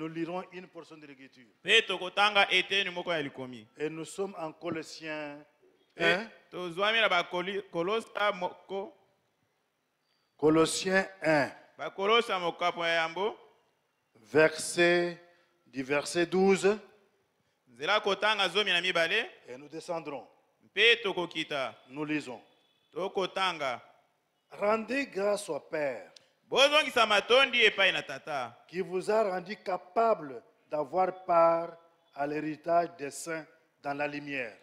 nous lirons une portion de l'écriture. Et nous sommes en Colossiens 1. Colossiens 1. Verset 12. Et nous descendrons. Nous lisons. Rendez grâce au Père qui vous a rendu capable d'avoir part à l'héritage des saints dans la lumière.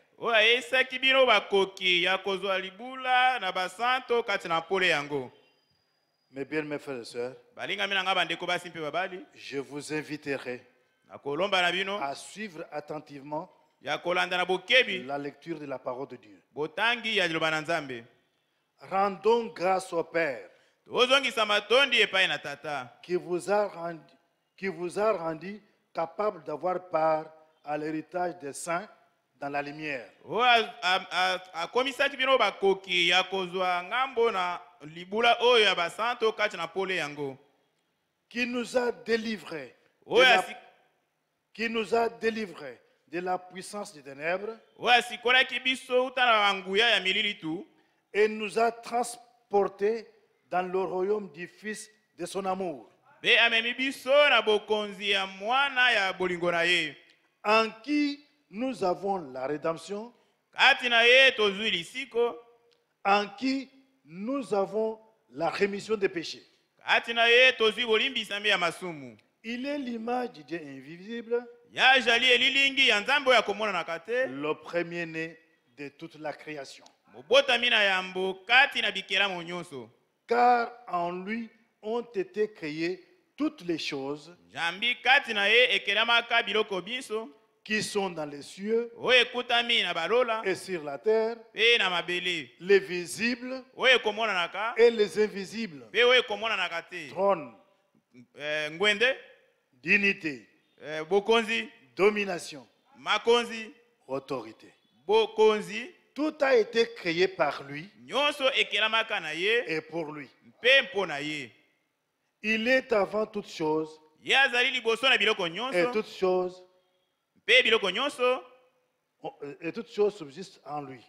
Mes bien-aimés frères et sœurs, je vous inviterai à suivre attentivement la lecture de la parole de Dieu. Rendons grâce au Père qui vous a rendu capable d'avoir part à l'héritage des saints dans la lumière. Qui nous a délivrés de la puissance des ténèbres et nous a transportés dans le royaume du Fils de son amour, en qui nous avons la rédemption, en qui nous avons la rémission des péchés. Il est l'image du Dieu invisible, le premier-né de toute la création. Car en lui ont été créées toutes les choses qui sont dans les cieux et sur la terre, les visibles et les invisibles, trône, dignité, domination, autorité. Tout a été créé par lui et pour lui. Il est avant toutes choses et toutes choses subsistent en lui.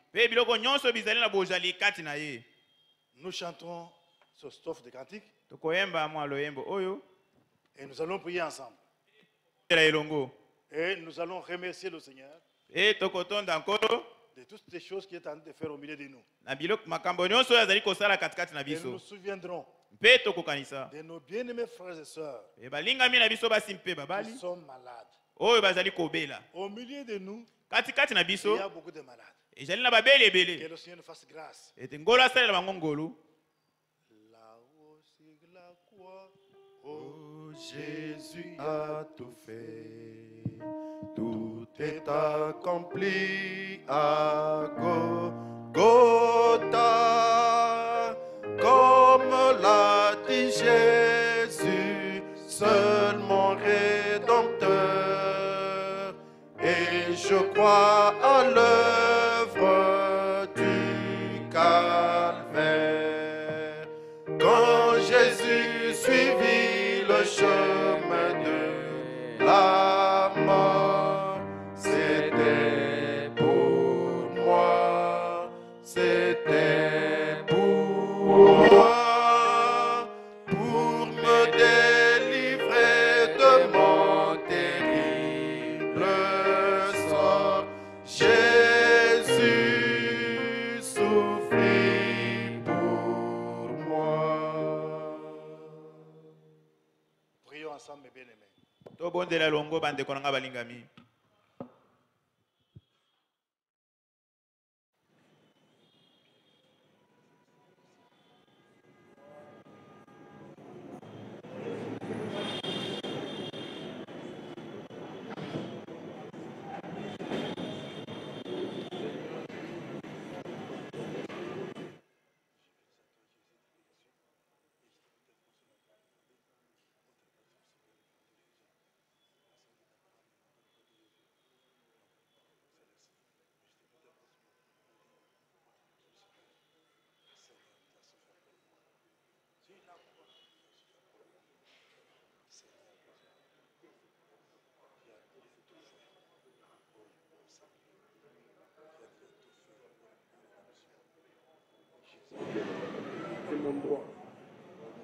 Nous chantons ce strophe de cantique et nous allons prier ensemble. Et nous allons remercier le Seigneur de toutes les choses qu'il est en train de faire au milieu de nous. Et nous nous souviendrons de nos bien-aimés frères et sœurs qui sont malades. Au milieu de nous, il y a beaucoup de malades. Que le Seigneur nous fasse grâce. Là-haut sur la croix, oh Jésus a tout fait. Tout est accompli à Golgotha, comme l'a dit Jésus, seul mon Rédempteur. Et je crois à l'œuvre du calvaire. Quand Jésus suivit le chemin de la mort, c'était pour moi, c'était pour moi, pour me délivrer de mon terrible sort. Jésus souffrit pour moi. Prions ensemble, mes bien-aimés.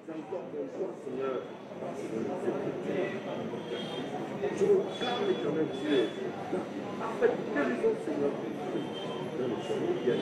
encore bonsoir, Seigneur. Je réclame l'éternel Dieu. En fait, guérison, Seigneur. Dans le chemin qui a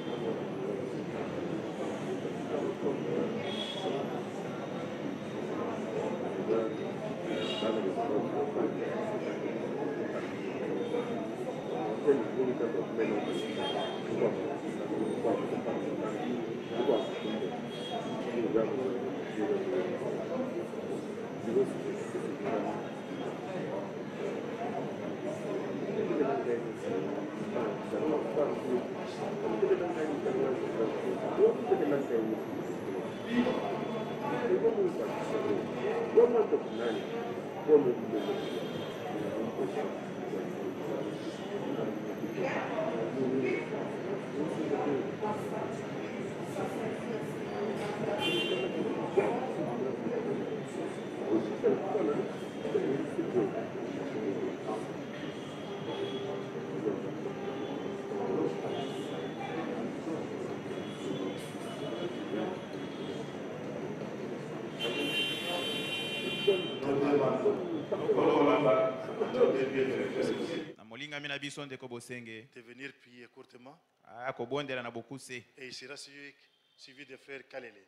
de venir prier courtement. Et il sera suivi de frère Kalele.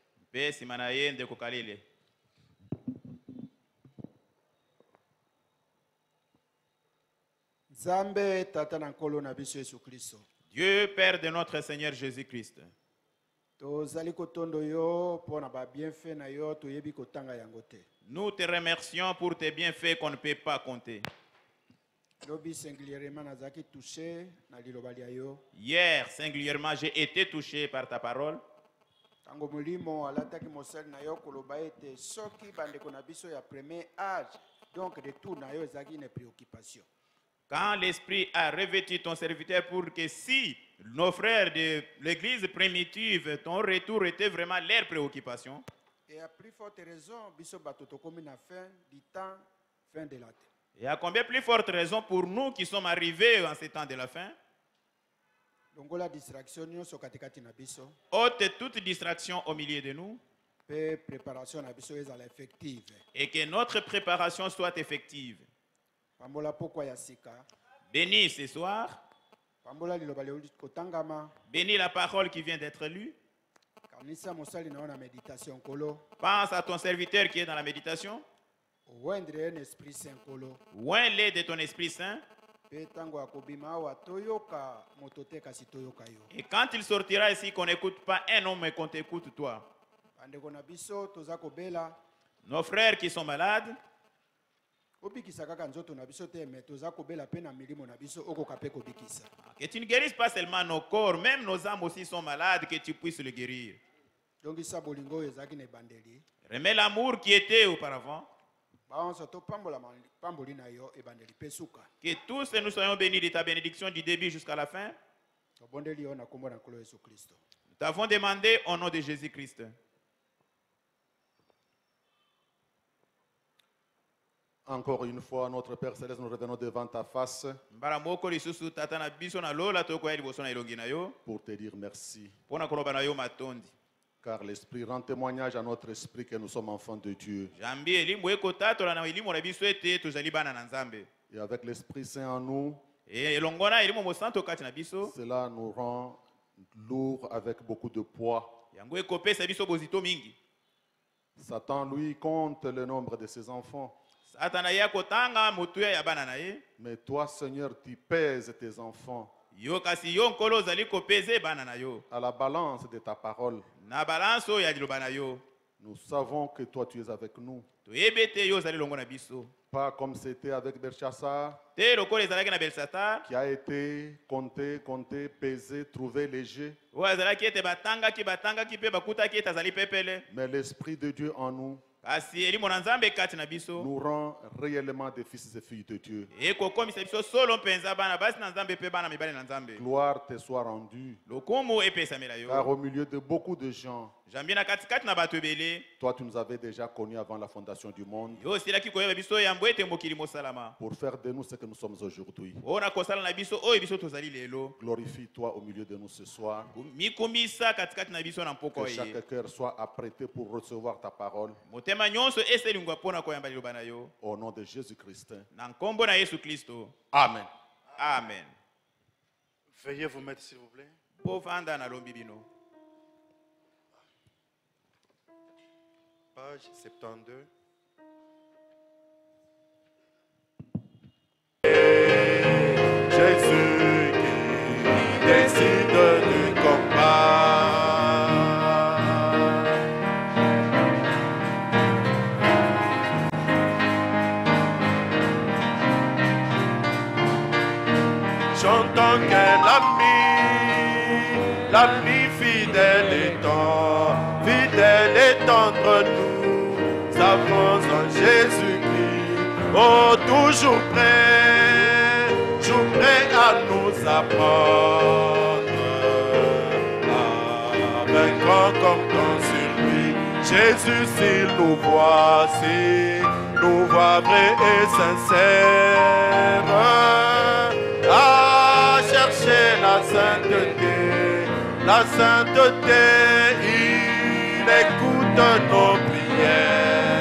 Dieu Père de notre Seigneur Jésus-Christ. Nous te remercions pour tes bienfaits qu'on ne peut pas compter. Hier, singulièrement, j'ai été touché par ta parole. Quand l'Esprit a revêtu ton serviteur pour que si nos frères de l'église primitive, ton retour était vraiment leur préoccupation. Et à plus forte raison, fin de la terre. Et à combien plus forte raison pour nous qui sommes arrivés en ce temps de la fin? Ôte toute distraction au milieu de nous. Et que notre préparation soit effective. Bénis ce soir. Bénis la parole qui vient d'être lue. Pense à ton serviteur qui est dans la méditation. Oins-les de ton Esprit Saint. Et quand il sortira ici, qu'on n'écoute pas un homme, mais qu'on t'écoute toi. Nos frères qui sont malades, que tu ne guérisses pas seulement nos corps, même nos âmes aussi sont malades, que tu puisses le guérir. Remets l'amour qui était auparavant. Que tous nous soyons bénis de ta bénédiction du début jusqu'à la fin. Nous t'avons demandé au nom de Jésus-Christ. Encore une fois, notre Père Céleste, nous revenons devant ta face pour te dire merci. Car l'Esprit rend témoignage à notre esprit que nous sommes enfants de Dieu. Et avec l'Esprit Saint en nous, cela nous rend lourds avec beaucoup de poids. Satan, lui, compte le nombre de ses enfants. Mais toi, Seigneur, tu pèses tes enfants à la balance de ta parole. Nous savons que toi, tu es avec nous. Pas comme c'était avec Belshazzar, qui a été compté, pesé, trouvé léger. Mais l'Esprit de Dieu en nous nous rend réellement des fils et filles de Dieu. Gloire te soit rendue. Car au milieu de beaucoup de gens, Toi, tu nous avais déjà connus avant la fondation du monde. Pour faire de nous ce que nous sommes aujourd'hui. Glorifie-toi au milieu de nous ce soir. Que chaque cœur soit apprêté pour recevoir ta parole. Au nom de Jésus-Christ. Amen. Amen. Veuillez vous mettre, s'il vous plaît. Page 72. Jésus qui décide du combat. Chantons que l'ami fidèle est entre nous. Savons en Jésus-Christ, oh toujours prêt à nous apprendre avec grand comptant sur lui. Jésus, s'il nous voit vrai et sincère, à chercher la sainteté, il écoute nos prières.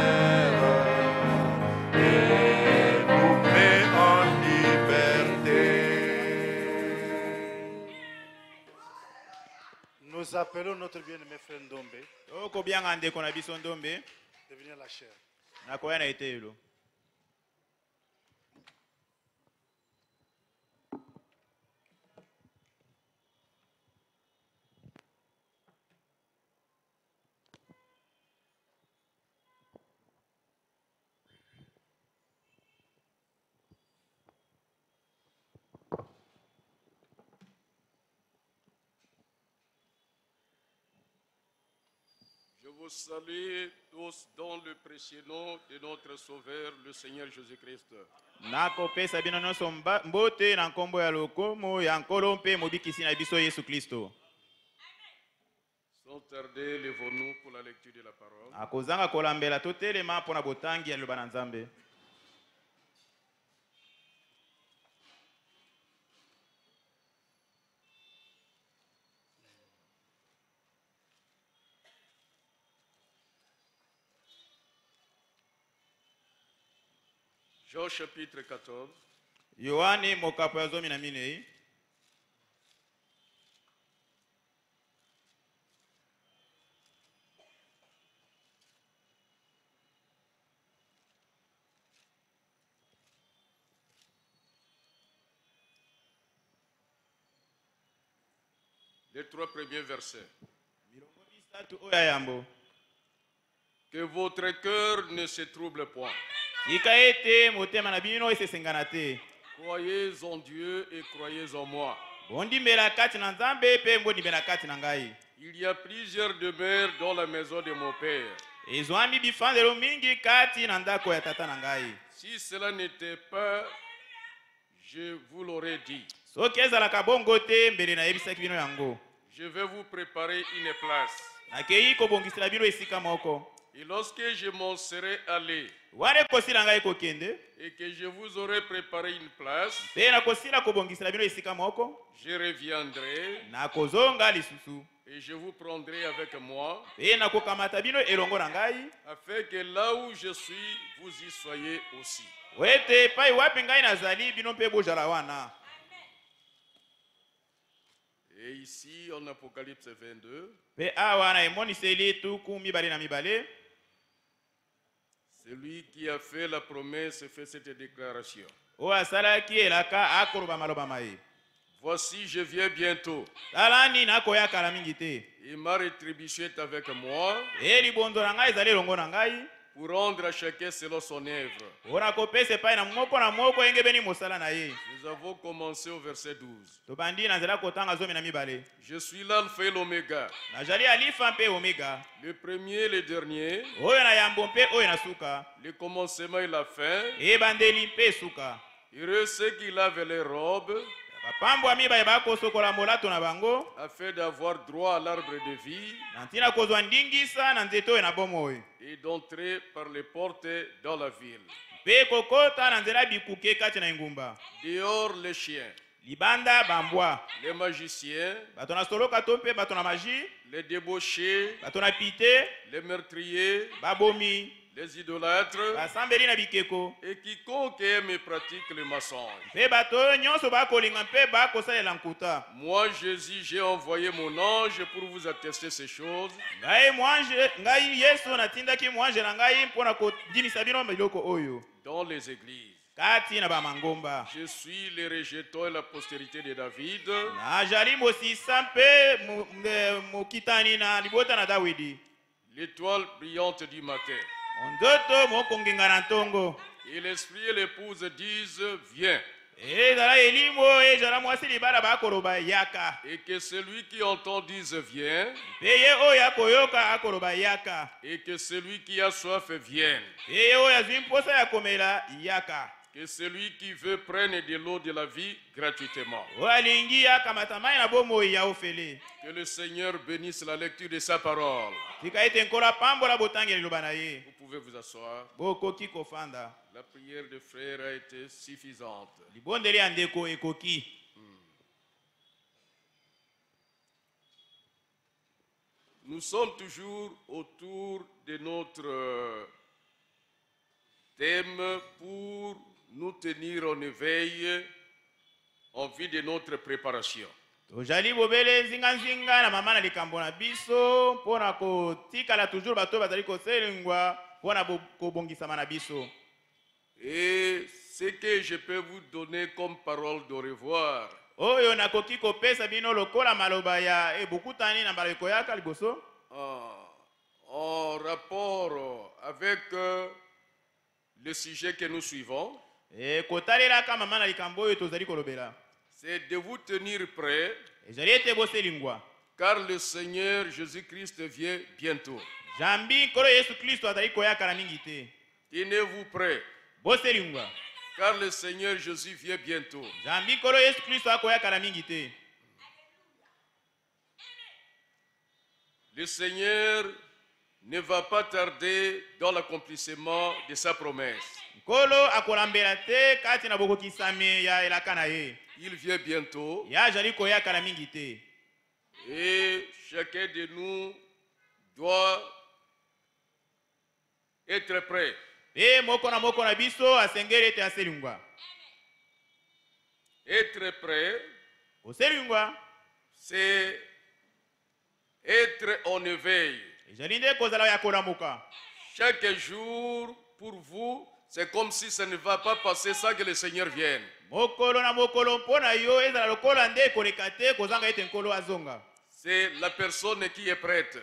Nous appelons notre bien-aimé frère Ndombe de venir à la chair. Je vous salue tous dans le précieux nom de notre Sauveur, le Seigneur Jésus-Christ. Sans tarder, lèvons-nous pour la lecture de la parole. Jean chapitre 14. Yohane mokapo ya 14. Les 3 premiers versets. Que votre cœur ne se trouble point. Croyez en Dieu et croyez en moi. Il y a plusieurs demeures dans la maison de mon Père. Si cela n'était pas, je vous l'aurais dit. Je vais vous préparer une place. Et lorsque je m'en serai allé et que je vous aurai préparé une place, je reviendrai et je vous prendrai avec moi, afin que là où je suis, vous y soyez aussi. Et ici, en Apocalypse 22, celui qui a fait la promesse fait cette déclaration. Voici, je viens bientôt. Et ma rétribution est avec moi pour rendre à chacun selon son œuvre. Nous avons commencé au verset 12. Je suis l'alpha et l'oméga, le premier et le dernier, le commencement et la fin. Heureux ceux qui lavent les robes afin d'avoir droit à l'arbre de vie et d'entrer par les portes dans la ville. Dehors les chiens, les magiciens, les débauchés, les meurtriers, les idolâtres et quiconque aime et pratique le mensonge. Moi, Jésus, j'ai envoyé mon ange pour vous attester ces choses. Dans les églises. Je suis le rejeton et la postérité de David. L'étoile brillante du matin. Et l'esprit et l'épouse disent viens. Et que celui qui entend dise viens. Et que celui qui a soif vienne. Que celui qui veut prenne de l'eau de la vie gratuitement. Que le Seigneur bénisse la lecture de sa parole. Vous pouvez vous asseoir. La prière de frère a été suffisante. Nous sommes toujours autour de notre thème pour nous tenir en éveil en vue de notre préparation. Et ce que je peux vous donner comme parole de revoir, en rapport avec le sujet que nous suivons, c'est de vous tenir prêts, car le Seigneur Jésus-Christ vient bientôt. Tenez-vous prêts, car le Seigneur Jésus vient bientôt. Le Seigneur ne va pas tarder dans l'accomplissement de sa promesse. Il vient bientôt. Et chacun de nous doit être prêt. Être prêt, c'est être en éveil. Chaque jour, pour vous, c'est comme si ça ne va pas passer sans que le Seigneur vienne. C'est la personne qui est prête.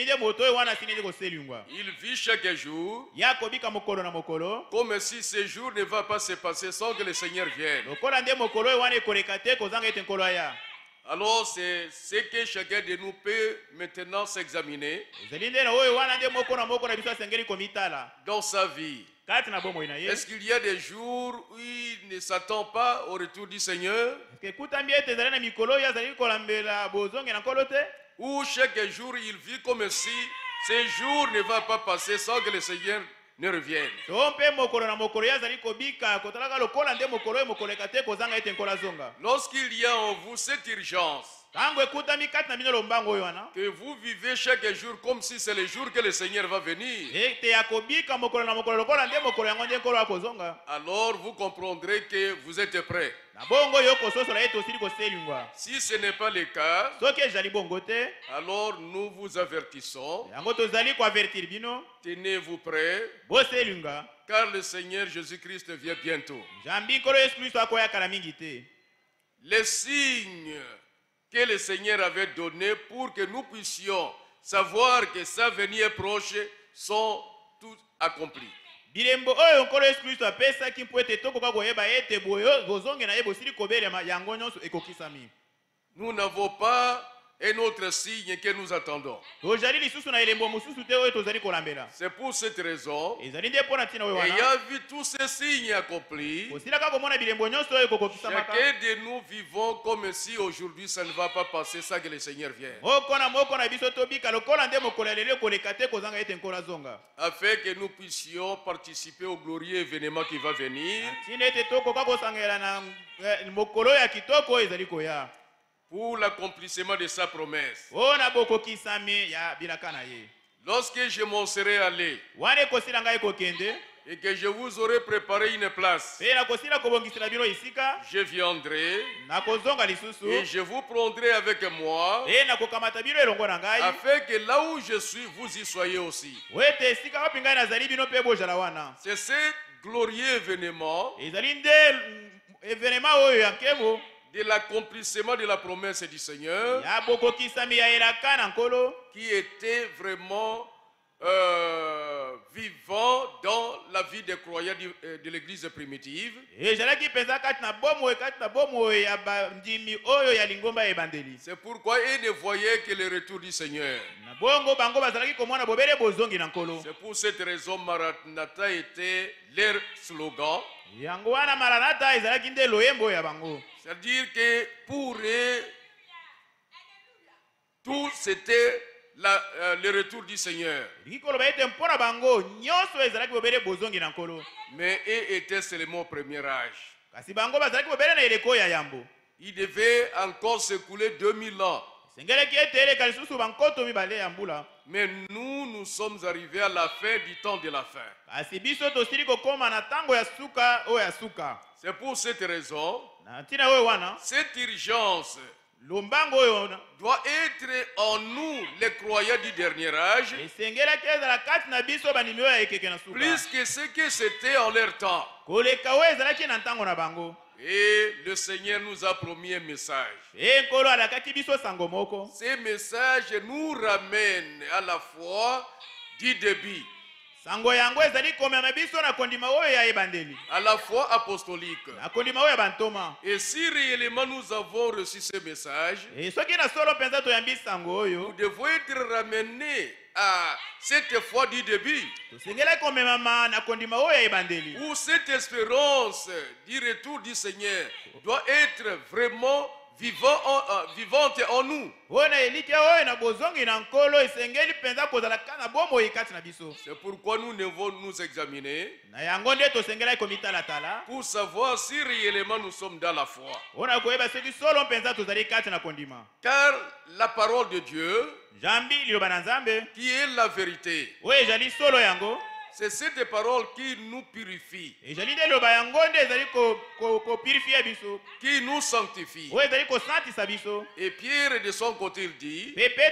Il vit chaque jour comme si ce jour ne va pas se passer sans que le Seigneur vienne. Alors c'est ce que chacun de nous peut maintenant s'examiner dans sa vie. Est-ce qu'il y a des jours où il ne s'attend pas au retour du Seigneur? Ou chaque jour il vit comme si ce jour ne va pas passer sans que le Seigneur ne revienne? Lorsqu'il y a en vous cette urgence, que vous vivez chaque jour comme si c'est le jour que le Seigneur va venir, alors vous comprendrez que vous êtes prêts. Si ce n'est pas le cas, alors nous vous avertissons, tenez-vous prêts, car le Seigneur Jésus-Christ vient bientôt. Les signes que le Seigneur avait donnés pour que nous puissions savoir que sa venue est proche sont tous accomplis. Nous n'avons pas un autre signe que nous attendons. C'est pour cette raison, ayant vu tous ces signes accomplis, chacun de nous vivons comme si aujourd'hui ça ne va pas passer sans que le Seigneur vienne. Afin que nous puissions participer au glorieux événement qui va venir. Pour l'accomplissement de sa promesse. Lorsque je m'en serai allé et que je vous aurai préparé une place, je viendrai et je vous prendrai avec moi afin que là où je suis, vous y soyez aussi. C'est ce glorieux événement de l'accomplissement de la promesse du Seigneur qui était vraiment vivant dans la vie des croyants de l'église primitive. C'est pourquoi ils ne voyaient que le retour du Seigneur. C'est pour cette raison Maranatha était leur slogan. C'est-à-dire que pour eux, tout c'était le retour du Seigneur. Mais eux étaient seulement au premier âge. Il devait encore s'écouler 2000 ans. Mais nous sommes arrivés à la fin du temps de la fin. C'est pour cette raison, cette urgence doit être en nous, les croyants du dernier âge, plus que ce que c'était en leur temps. Et le Seigneur nous a promis un message. Ce message nous ramène à la foi du début, à la foi apostolique. Et si réellement nous avons reçu ce message, nous devons être ramenés à cette foi du début, où cette espérance du retour du Seigneur doit être vraiment vivante en nous. C'est pourquoi nous devons nous examiner pour savoir si réellement nous sommes dans la foi. Car la parole de Dieu, qui est la vérité, c'est cette parole qui nous purifie, qui nous sanctifie. Et Pierre de son côté il dit,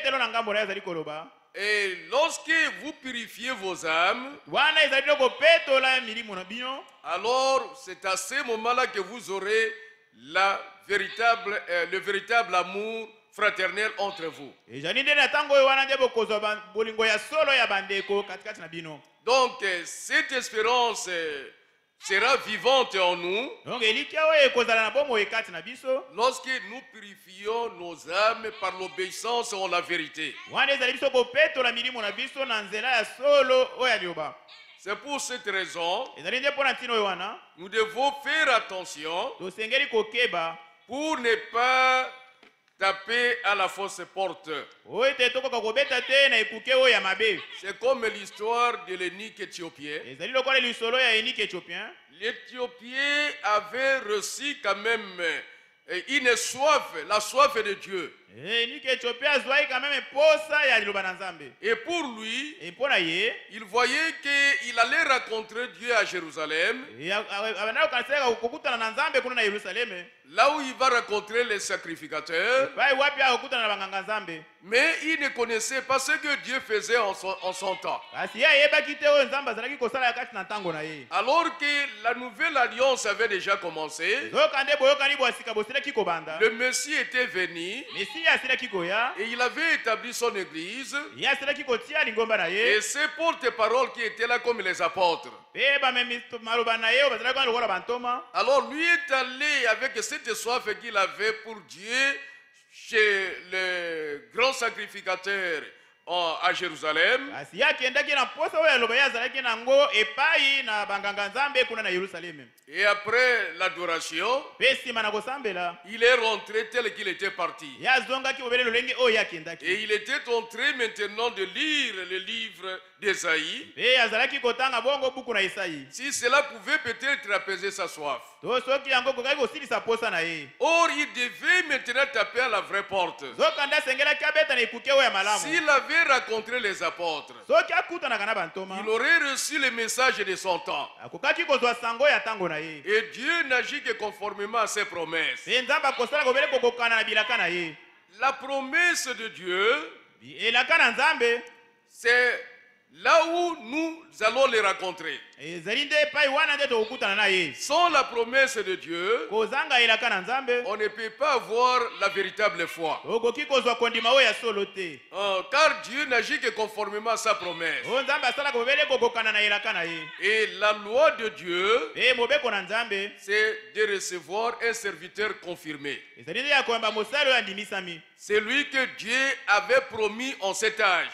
et lorsque vous purifiez vos âmes, alors c'est à ce moment-là que vous aurez le véritable amour fraternel entre vous. Donc cette espérance sera vivante en nous lorsque nous purifions nos âmes par l'obéissance en la vérité. C'est pour cette raison nous devons faire attention pour ne pas taper à la fausse porte. C'est comme l'histoire de l'eunuque éthiopien. L'Éthiopien avait reçu quand même une soif, la soif de Dieu. Et pour lui, il voyait qu'il allait rencontrer Dieu à Jérusalem, là où il va rencontrer les sacrificateurs. Mais il ne connaissait pas ce que Dieu faisait en son temps. Alors que la nouvelle alliance avait déjà commencé, le Messie était venu et il avait établi son église. Et ces porte-paroles qui étaient là comme les apôtres. Alors lui est allé avec cette soif qu'il avait pour Dieu chez le grand sacrificateur à Jérusalem. Et après l'adoration, il est rentré tel qu'il était parti. Et il était en train maintenant de lire le livre d'Ésaïe. Si cela pouvait peut-être apaiser sa soif. Or, il devait maintenant taper à la vraie porte. S'il avait rencontré les apôtres, il aurait reçu le message de son temps. Et Dieu n'agit que conformément à ses promesses. La promesse de Dieu, c'est là où nous allons les rencontrer. Sans la promesse de Dieu, on ne peut pas avoir la véritable foi. Car Dieu n'agit que conformément à sa promesse. Et la loi de Dieu, c'est de recevoir un serviteur confirmé. C'est lui que Dieu avait promis en cet âge.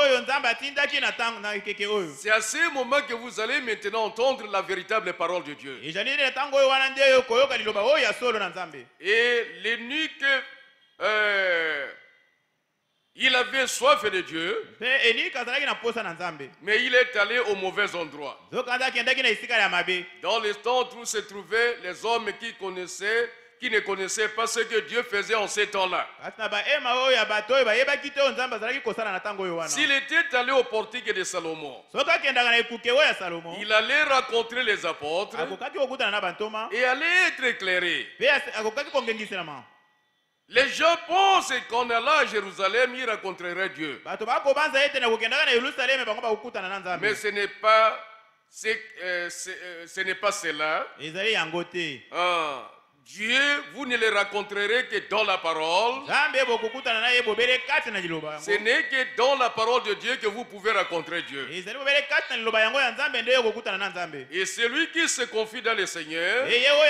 C'est à ce moment que vous allez maintenant entendre la véritable parole de Dieu. Et l'eunuque, il avait soif de Dieu, mais il est allé au mauvais endroit. Dans les temps où se trouvaient les hommes qui ne connaissaient pas ce que Dieu faisait en ces temps-là. S'il était allé au portique de Salomon, il allait rencontrer les apôtres et allait être éclairé. Les gens pensent qu'en allant à Jérusalem, ils rencontreraient Dieu. Mais ce n'est pas cela. Dieu, vous ne le rencontrerez que dans la parole. Ce n'est que dans la parole de Dieu que vous pouvez rencontrer Dieu. Et celui qui se confie dans le Seigneur,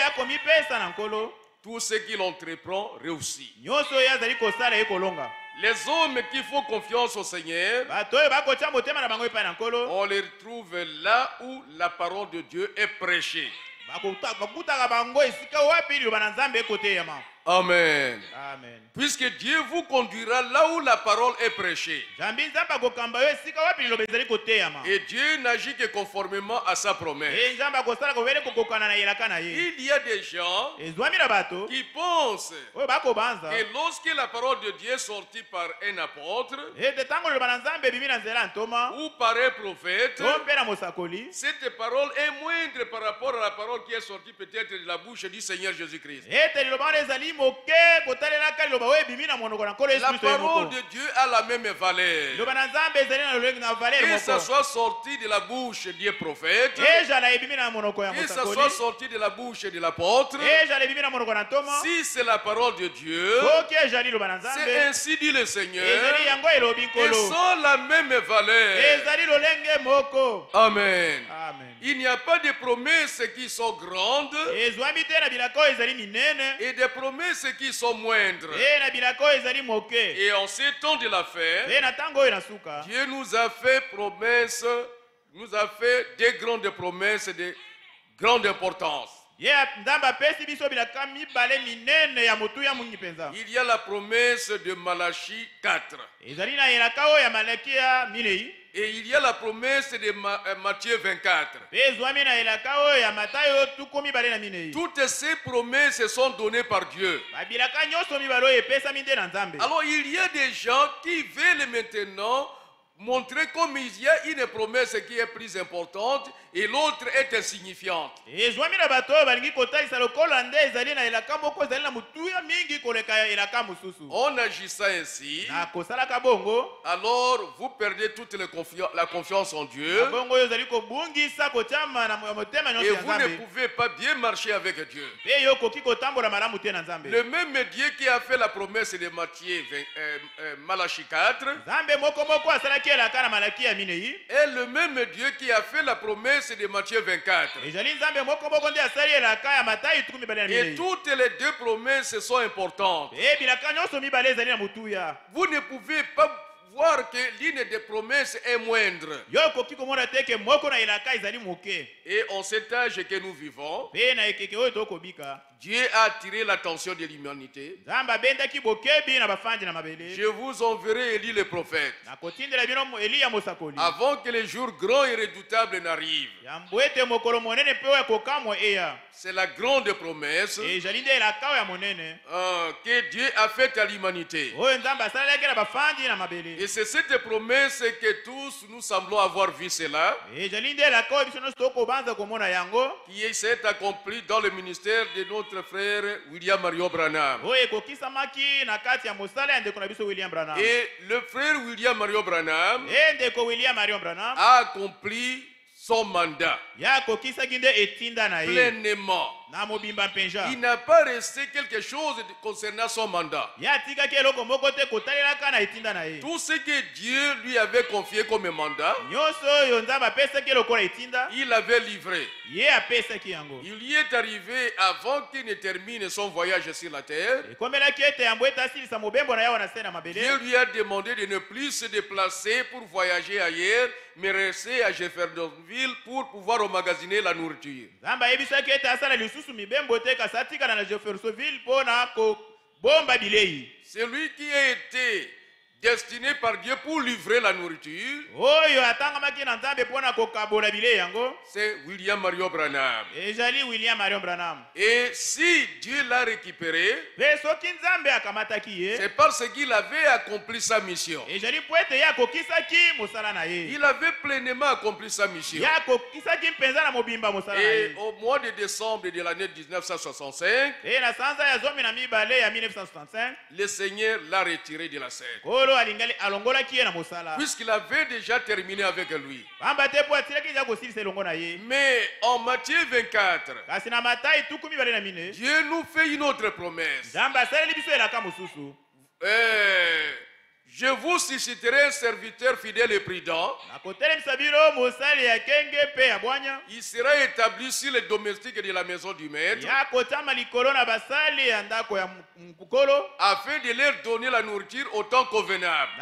tout ce qu'il entreprend réussit. Les hommes qui font confiance au Seigneur, on les retrouve là où la parole de Dieu est prêchée. Amen. Amen. Puisque Dieu vous conduira là où la parole est prêchée. Et Dieu n'agit que conformément à sa promesse. Il y a des gens qui pensent que lorsque la parole de Dieu est sortie par un apôtre ou par un prophète, cette parole est moindre par rapport à la parole qui est sortie peut-être de la bouche du Seigneur Jésus-Christ. La parole de Dieu a la même valeur. Que ça soit sorti de la bouche du prophète, que ça soit sorti de la bouche de l'apôtre, si c'est la parole de Dieu, c'est ainsi dit le Seigneur, ils sont la même valeur. Amen. Il n'y a pas de promesses qui sont grandes et des promesses qui sont moindres. Et en ces temps de la fête, Dieu nous a fait promesses, nous a fait des grandes promesses de grande importance. Il y a la promesse de Malachie 4. Et il y a la promesse de Matthieu 24. Toutes ces promesses sont données par Dieu. Alors il y a des gens qui veulent maintenant montrer comme il y a une promesse qui est plus importante et l'autre est insignifiante. En agissant ainsi, alors vous perdez toute la confiance en Dieu et vous ne pouvez pas bien marcher avec Dieu. Le même Dieu qui a fait la promesse de Malachie 4 est le même Dieu qui a fait la promesse de Matthieu 24. Et toutes les deux promesses sont importantes. Vous ne pouvez pas voir que l'une des promesses est moindre. Et en cet âge que nous vivons, Dieu a attiré l'attention de l'humanité. Je vous enverrai Élie le prophète avant que les jours grands et redoutables n'arrivent. C'est la grande promesse que Dieu a faite à l'humanité. Et c'est cette promesse que tous nous semblons avoir vu cela, qui s'est accomplie dans le ministère de notre frère William Mario Branham. Et le frère William Mario Branham a accompli son mandat pleinement. Il n'a pas resté quelque chose concernant son mandat. Tout ce que Dieu lui avait confié comme mandat, il avait livré. Il y est arrivé avant qu'il ne termine son voyage sur la terre. Dieu lui a demandé de ne plus se déplacer pour voyager ailleurs, mais rester à Jeffersonville pour pouvoir emmagasiner la nourriture. C'est lui qui a été destiné par Dieu pour livrer la nourriture. C'est William Mario Branham. Et si Dieu l'a récupéré, c'est parce qu'il avait accompli sa mission. Il avait pleinement accompli sa mission. Et au mois de décembre de l'année 1965, le Seigneur l'a retiré de la scène, puisqu'il avait déjà terminé avec lui. Mais en Matthieu 24, Dieu nous fait une autre promesse. Je vous susciterai un serviteur fidèle et prudent. Il sera établi sur les domestiques de la maison du maître, afin de leur donner la nourriture au temps convenable.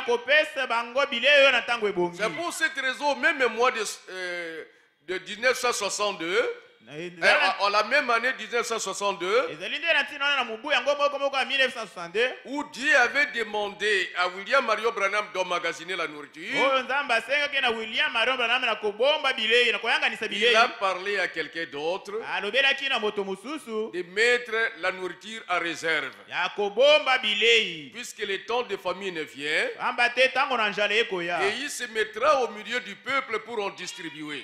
C'est pour cette raison, même mois de 1962, en la même année 1962, où Dieu avait demandé à William Mario Branham d'emmagasiner la nourriture, il a parlé à quelqu'un d'autre de mettre la nourriture à réserve, puisque le temps de famine vient, et il se mettra au milieu du peuple pour en distribuer.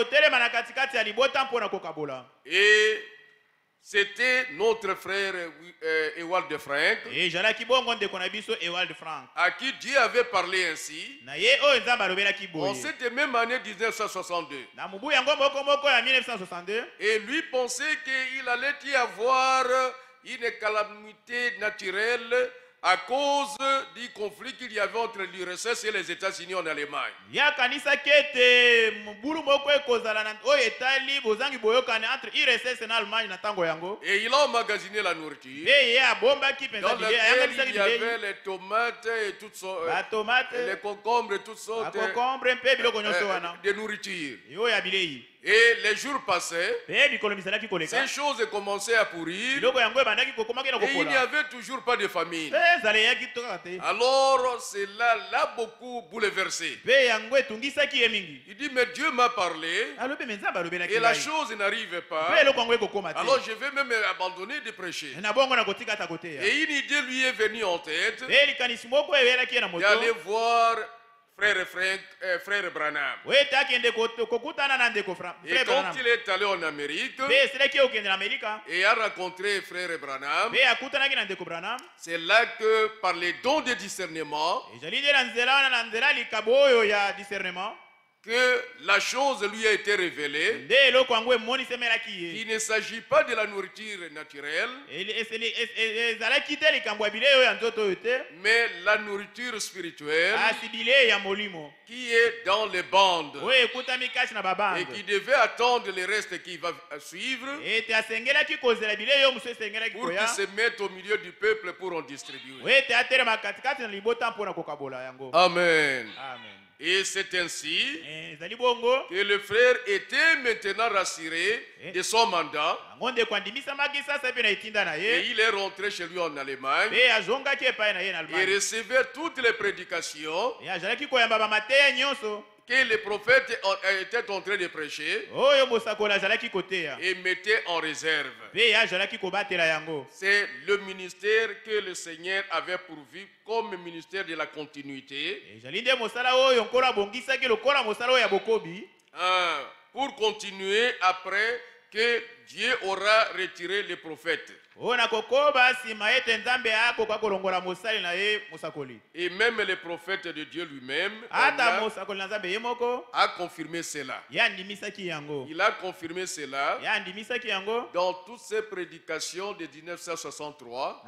Et c'était notre frère Ewald de Frank, à qui Dieu avait parlé ainsi en cette même année 1962. Et lui pensait qu'il allait y avoir une calamité naturelle à cause du conflit qu'il y avait entre l'URSS et les États-Unis en Allemagne. Et il a emmagasiné la nourriture, dans laquelle il y avait les tomates et toutes sortes, les concombres et toutes sortes de nourriture. Et les jours passaient, ces choses commençaient à pourrir, et il n'y avait toujours pas de famine. Alors cela l'a beaucoup bouleversé. Il dit, mais Dieu m'a parlé et la chose n'arrive pas. Alors je vais même abandonner de prêcher. Et une idée lui est venue en tête d'aller voir frère Branham. Et quand il est allé en Amérique et a rencontré frère Branham, c'est là que par les dons de discernement, que la chose lui a été révélée, qu'il ne s'agit pas de la nourriture naturelle, mais la nourriture spirituelle qui est dans les bandes et qui devait attendre le reste qui va suivre pour qu'il se mette au milieu du peuple pour en distribuer. Amen. Et c'est ainsi que le frère était maintenant rassuré de son mandat. Et il est rentré chez lui en Allemagne. Et recevait toutes les prédications que les prophètes étaient en train de prêcher et mettaient en réserve. C'est le ministère que le Seigneur avait pourvu comme ministère de la continuité. Pour continuer après que Dieu aura retiré les prophètes. Et même le prophète de Dieu lui-même a confirmé cela. Il a confirmé cela dans toutes ses prédications de 1963,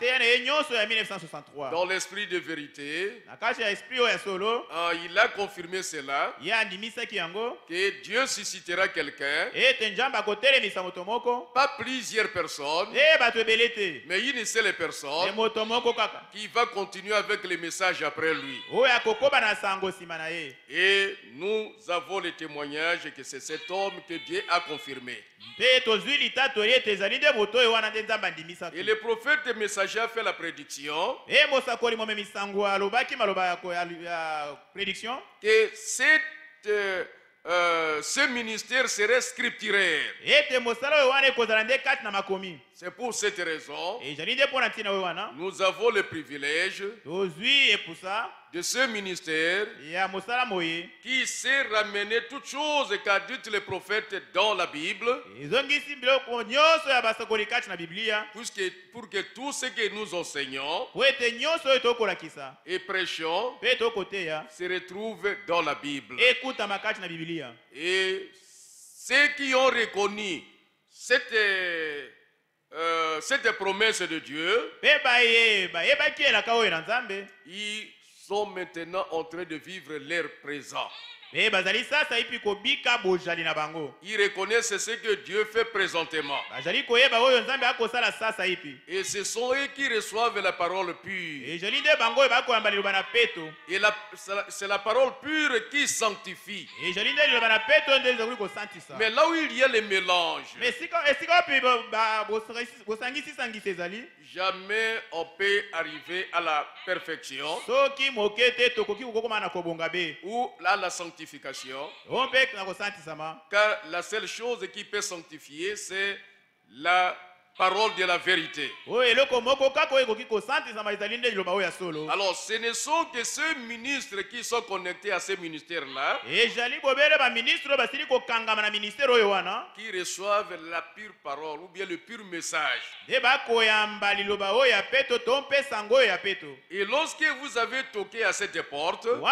dans l'esprit de vérité. Il a confirmé cela, que Dieu suscitera quelqu'un, pas plusieurs personnes, mais une seule personne qui va continuer avec les messages après lui. Et nous avons le témoignage que c'est cet homme que Dieu a confirmé. Et le prophète messager a fait la prédiction que ce ministère serait scripturaire. C'est pour cette raison nous avons le privilège de ce ministère qui sait ramener toutes choses qu'a dites les prophètes dans la Bible, pour que tout ce que nous enseignons et prêchons se retrouve dans la Bible. Et ceux qui ont reconnu cette promesse de Dieu, ils sont maintenant en train de vivre leur présent. Ils reconnaissent ce que Dieu fait présentement. Et ce sont eux qui reçoivent la parole pure. Et c'est la parole pure qui sanctifie. Mais là où il y a le mélange, jamais on peut arriver à la perfection ou à la sanctification. Car la seule chose qui peut sanctifier, c'est la parole de la vérité. Alors ce ne sont que ceux ministres qui sont connectés à ces ministères-là qui reçoivent la pure parole ou bien le pur message. Et lorsque vous avez toqué à cette porte, où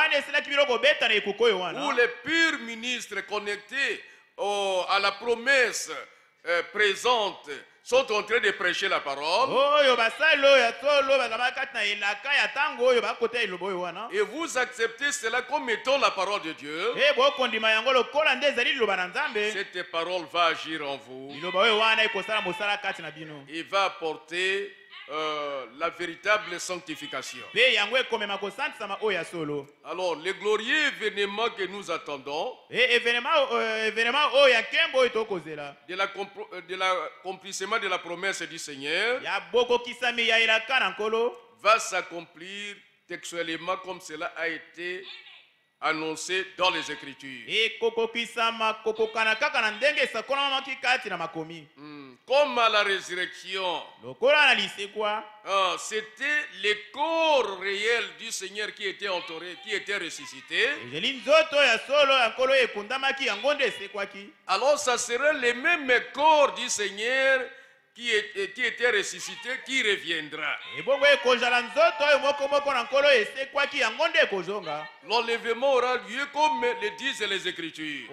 les purs ministres connectés à la promesse présente sont en train de prêcher la parole, et vous acceptez cela comme étant la parole de Dieu, cette parole va agir en vous et va apporter la véritable sanctification. Alors, le glorieux événement que nous attendons de l'accomplissement de la promesse du Seigneur va s'accomplir textuellement comme cela a été annoncé dans les Écritures. Comme à la résurrection, c'était le corps réel du Seigneur qui était entouré, qui était ressuscité. Alors ça serait le même corps du Seigneur qui était ressuscité, qui reviendra. L'enlèvement aura lieu comme le disent les Écritures.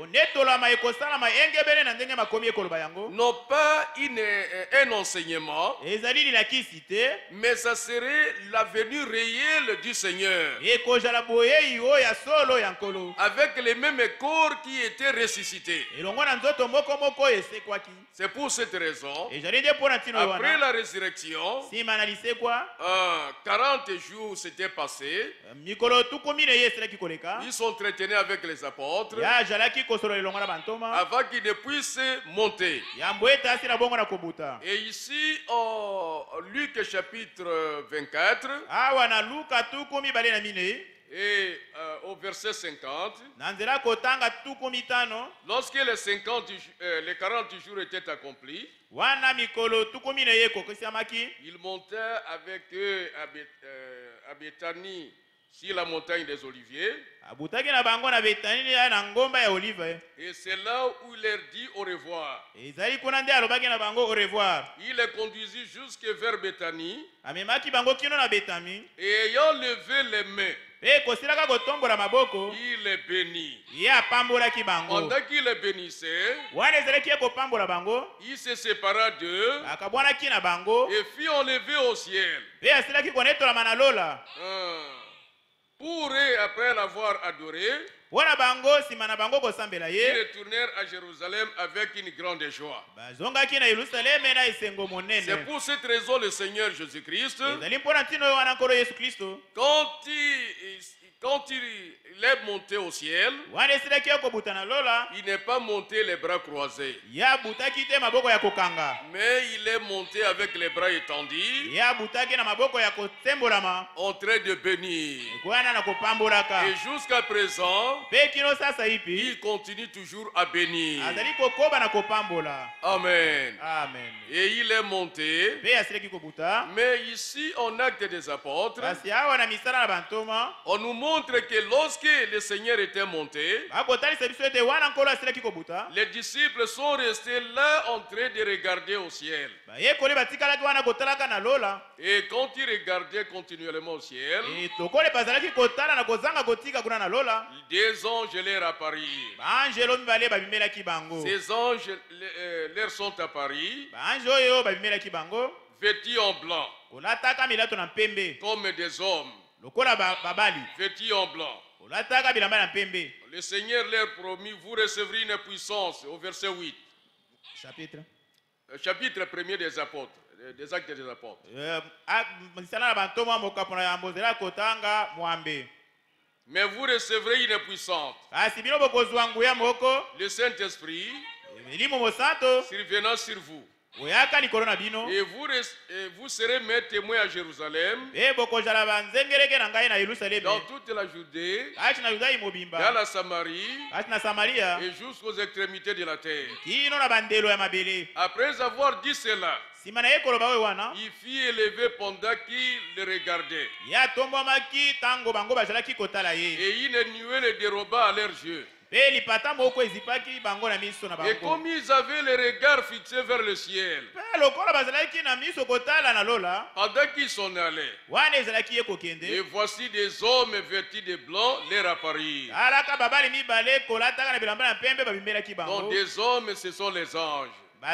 Non pas un enseignement, mais ça serait la venue réelle du Seigneur. Avec les mêmes corps qui étaient ressuscités. C'est pour cette raison, après la résurrection, 40 jours s'étaient passés. Ils s'entretenaient avec les apôtres avant qu'ils ne puissent monter. Et ici, en Luc chapitre 24, et au verset 50, lorsque les 40 jours étaient accomplis, il montait avec eux à Béthanie, sur la montagne des Oliviers. Et c'est là où il leur dit au revoir. Il les conduisit jusque vers Béthanie. Et ayant levé les mains, il les bénit. Pendant qu'il les bénissait, il se sépara d'eux et fut enlevé au ciel. Pour eux, après l'avoir adoré, ils retournèrent à Jérusalem avec une grande joie. C'est pour cette raison le Seigneur Jésus-Christ, quand il est monté au ciel, il n'est pas monté les bras croisés, mais il est monté avec les bras étendus, en train de bénir. Et jusqu'à présent, il continue toujours à bénir. Amen. Et il est monté. Mais ici, en Actes des Apôtres, on nous montre que lorsque le Seigneur était monté, les disciples sont restés là en train de regarder au ciel. Et quand ils regardaient continuellement au ciel, des anges leur apparurent. Ces anges leur sont apparus, vêtus en blanc, comme des hommes, vêtus en blanc. Le Seigneur leur promit, vous recevrez une puissance, au verset 8. Chapitre 1er des apôtres, des Actes des apôtres. Mais vous recevrez une puissance. Le Saint-Esprit survenant sur vous. Et vous serez mes témoins à Jérusalem, dans toute la Judée, dans la Samarie, et jusqu'aux extrémités de la terre. Après avoir dit cela, il fut élevé pendant qu'il le regardait. Et une nuée le déroba à leurs yeux. Et comme ils avaient les regards fixés vers le ciel, pendant qu'ils s'en allaient, et voici des hommes vêtus de blanc leur apparurent. Donc des hommes, ce sont les anges.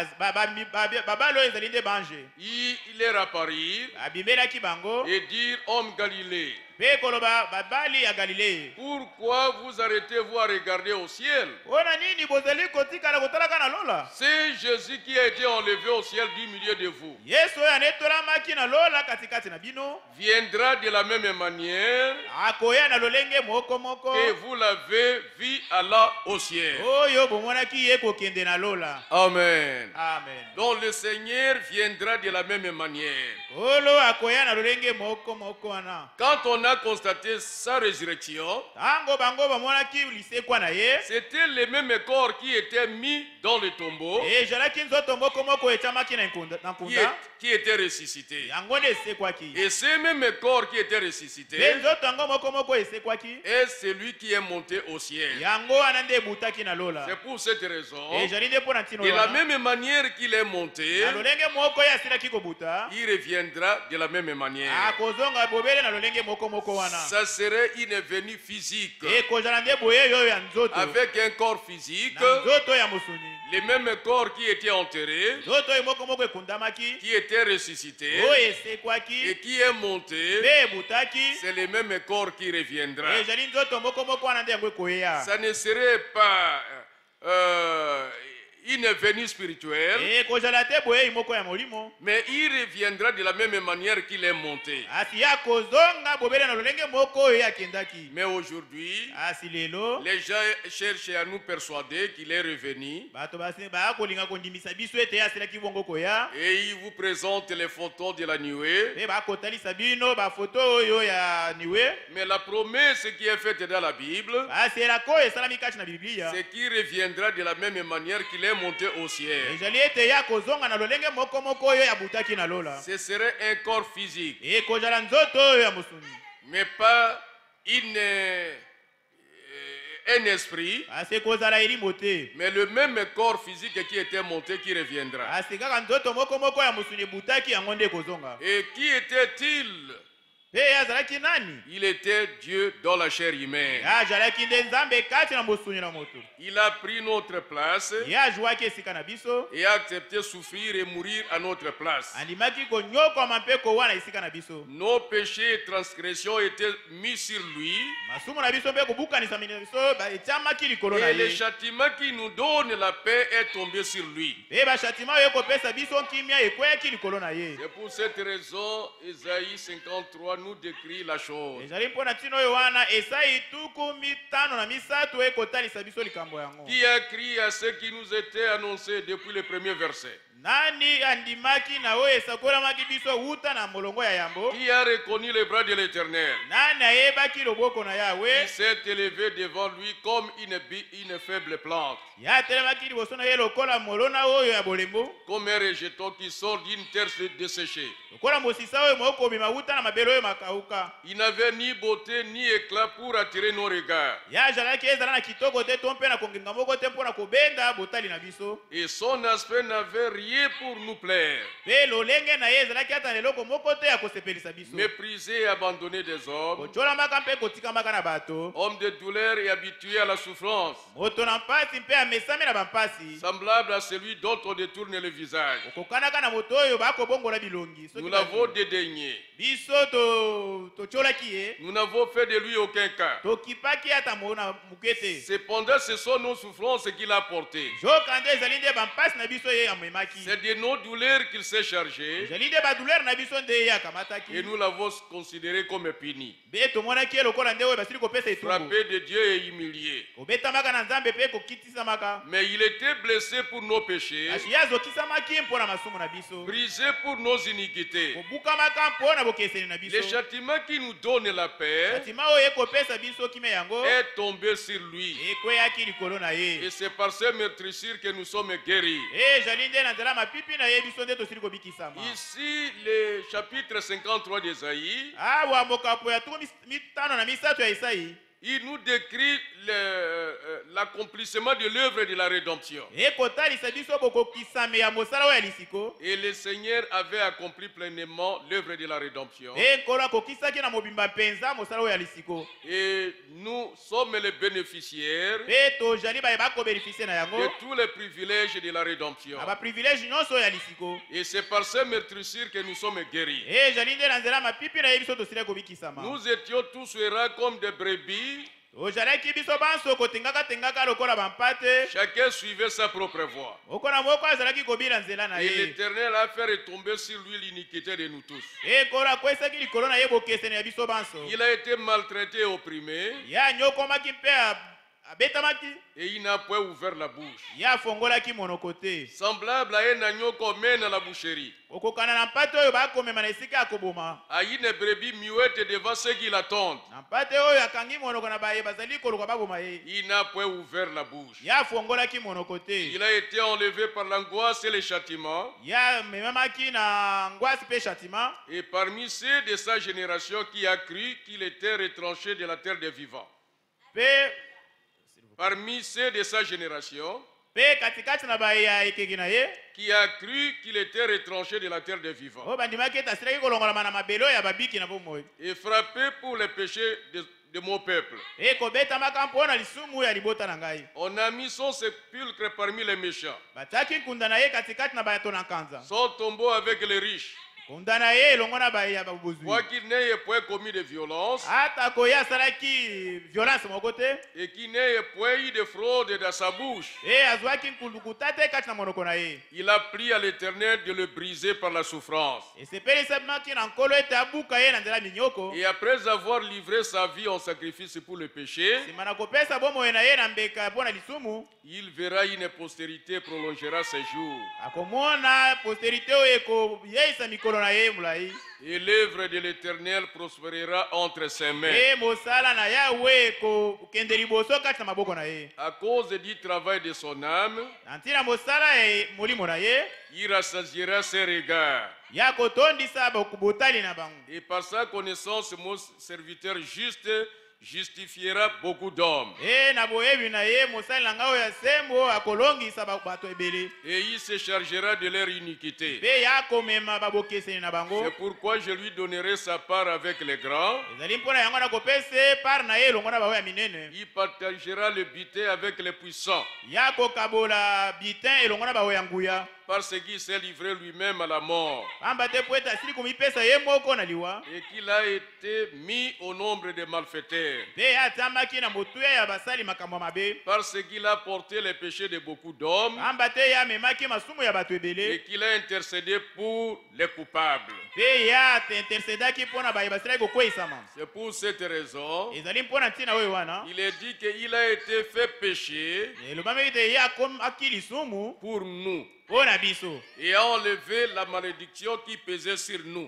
Ils leur apparurent et dirent, hommes Galilée, pourquoi vous arrêtez-vous à regarder au ciel? C'est Jésus qui a été enlevé au ciel du milieu de vous. Viendra de la même manière que vous l'avez vu Allah au ciel. Amen. Donc le Seigneur viendra de la même manière. Quand on on a constaté sa résurrection, c'était le même corps qui était mis dans le tombeau, qui était ressuscité. Et ce même corps qui était ressuscité est celui qui est monté au ciel. C'est pour cette raison, de la même manière qu'il est monté, il reviendra de la même manière. Ça serait une venue physique, avec un corps physique, le même corps qui était enterré, qui était ressuscité et qui est monté. C'est le même corps qui reviendra. Ça ne serait pas une venue spirituelle, mais il reviendra de la même manière qu'il est monté. Mais aujourd'hui, les gens cherchent à nous persuader qu'il est revenu, et ils vous présentent les photos de la nuée. Mais la promesse qui est faite dans la Bible, c'est qu'il reviendra de la même manière qu'il est monté au ciel. Ce serait un corps physique, mais pas un esprit, mais le même corps physique qui était monté qui reviendra. Et qui était-il? Il était Dieu dans la chair humaine. Il a pris notre place et a accepté souffrir et mourir à notre place. Nos péchés et transgressions étaient mis sur lui, et le châtiment qui nous donne la paix est tombé sur lui. C'est pour cette raison, Ésaïe 53 nous décrit la chose. Qui a crié à ce qui nous était annoncé depuis le premier verset? Qui a reconnu les bras de l'Éternel? Qui s'est élevé devant lui comme une faible plante, comme un rejeton qui sort d'une terre desséchée. Il n'avait ni beauté ni éclat pour attirer nos regards, et son aspect n'avait rien pour nous plaire. Méprisé et abandonné des hommes, homme de douleur et habitué à la souffrance, semblable à celui dont on détourne le visage. Nous l'avons dédaigné. Nous n'avons fait de lui aucun cas. Cependant, ce sont nos souffrances qu'il a portées. C'est de nos douleurs qu'il s'est chargé, et nous l'avons considéré comme puni, frappé de Dieu et humilié. Mais il était blessé pour nos péchés, brisé pour nos iniquités. Le châtiment qui nous donne la paix est tombé sur lui, et c'est par ses meurtrissures que nous sommes guéris. Ici, le chapitre 53 d'Ésaïe, il nous décrit l'accomplissement de l'œuvre de la rédemption. Et le Seigneur avait accompli pleinement l'œuvre de la rédemption. Et nous sommes les bénéficiaires de tous les privilèges de la rédemption. Et c'est par ces meurtrissures que nous sommes guéris. Nous étions tous errants comme des brebis. Chacun suivait sa propre voie, et l'Éternel a fait retomber sur lui l'iniquité de nous tous. Il a été maltraité et opprimé, et il n'a point ouvert la bouche. Monokote. Semblable à un agneau qu'on mène à la boucherie, à une brebis muette devant ceux qui l'attendent. Il n'a point ouvert la bouche. Il a été enlevé par l'angoisse et le châtiment. Et parmi ceux de sa génération qui a cru qu'il était retranché de la terre des vivants. Parmi ceux de sa génération qui a cru qu'il était retranché de la terre des vivants et frappé pour les péchés de mon peuple. On a mis son sépulcre parmi les méchants, son tombeau avec les riches. Quoi qu'il n'ait point commis de violence et qu'il n'ait point eu de fraude dans sa bouche, il a pris à l'Éternel de le briser par la souffrance. Et après avoir livré sa vie en sacrifice pour le péché, il verra une postérité prolongera ses jours. Et l'œuvre de l'Éternel prospérera entre ses mains. À cause du travail de son âme, il rassasiera ses regards. Et par sa connaissance, mon serviteur juste justifiera beaucoup d'hommes. Et il se chargera de leur iniquité. C'est pourquoi je lui donnerai sa part avec les grands. Il partagera le butin avec les puissants, parce qu'il s'est livré lui-même à la mort et qu'il a été mis au nombre des malfaiteurs, parce qu'il a porté les péchés de beaucoup d'hommes et qu'il a intercédé pour les coupables. C'est pour cette raison il est dit qu'il a été fait péché pour nous et a enlevé la malédiction qui pesait sur nous.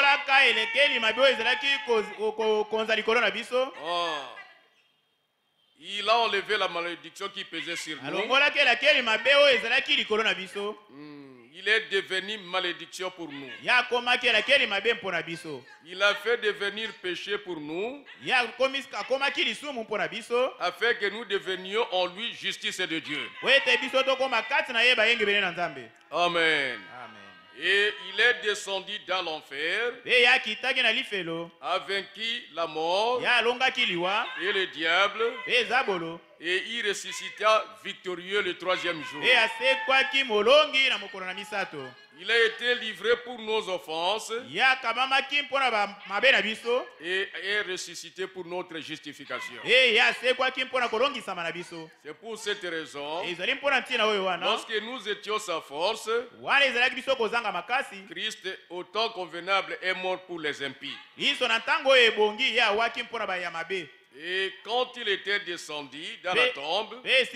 Il a enlevé la malédiction qui pesait sur nous. Il est devenu malédiction pour nous. Il a fait devenir péché pour nous, afin que nous devenions en lui justice de Dieu. Amen. Et il est descendu dans l'enfer, a vaincu la mort et le diable, et il ressuscita victorieux le troisième jour. Il a été livré pour nos offenses et est ressuscité pour notre justification. C'est pour cette raison, lorsque nous étions sa force, Christ, autant convenable, est mort pour les impies. Et quand il était descendu dans la tombe,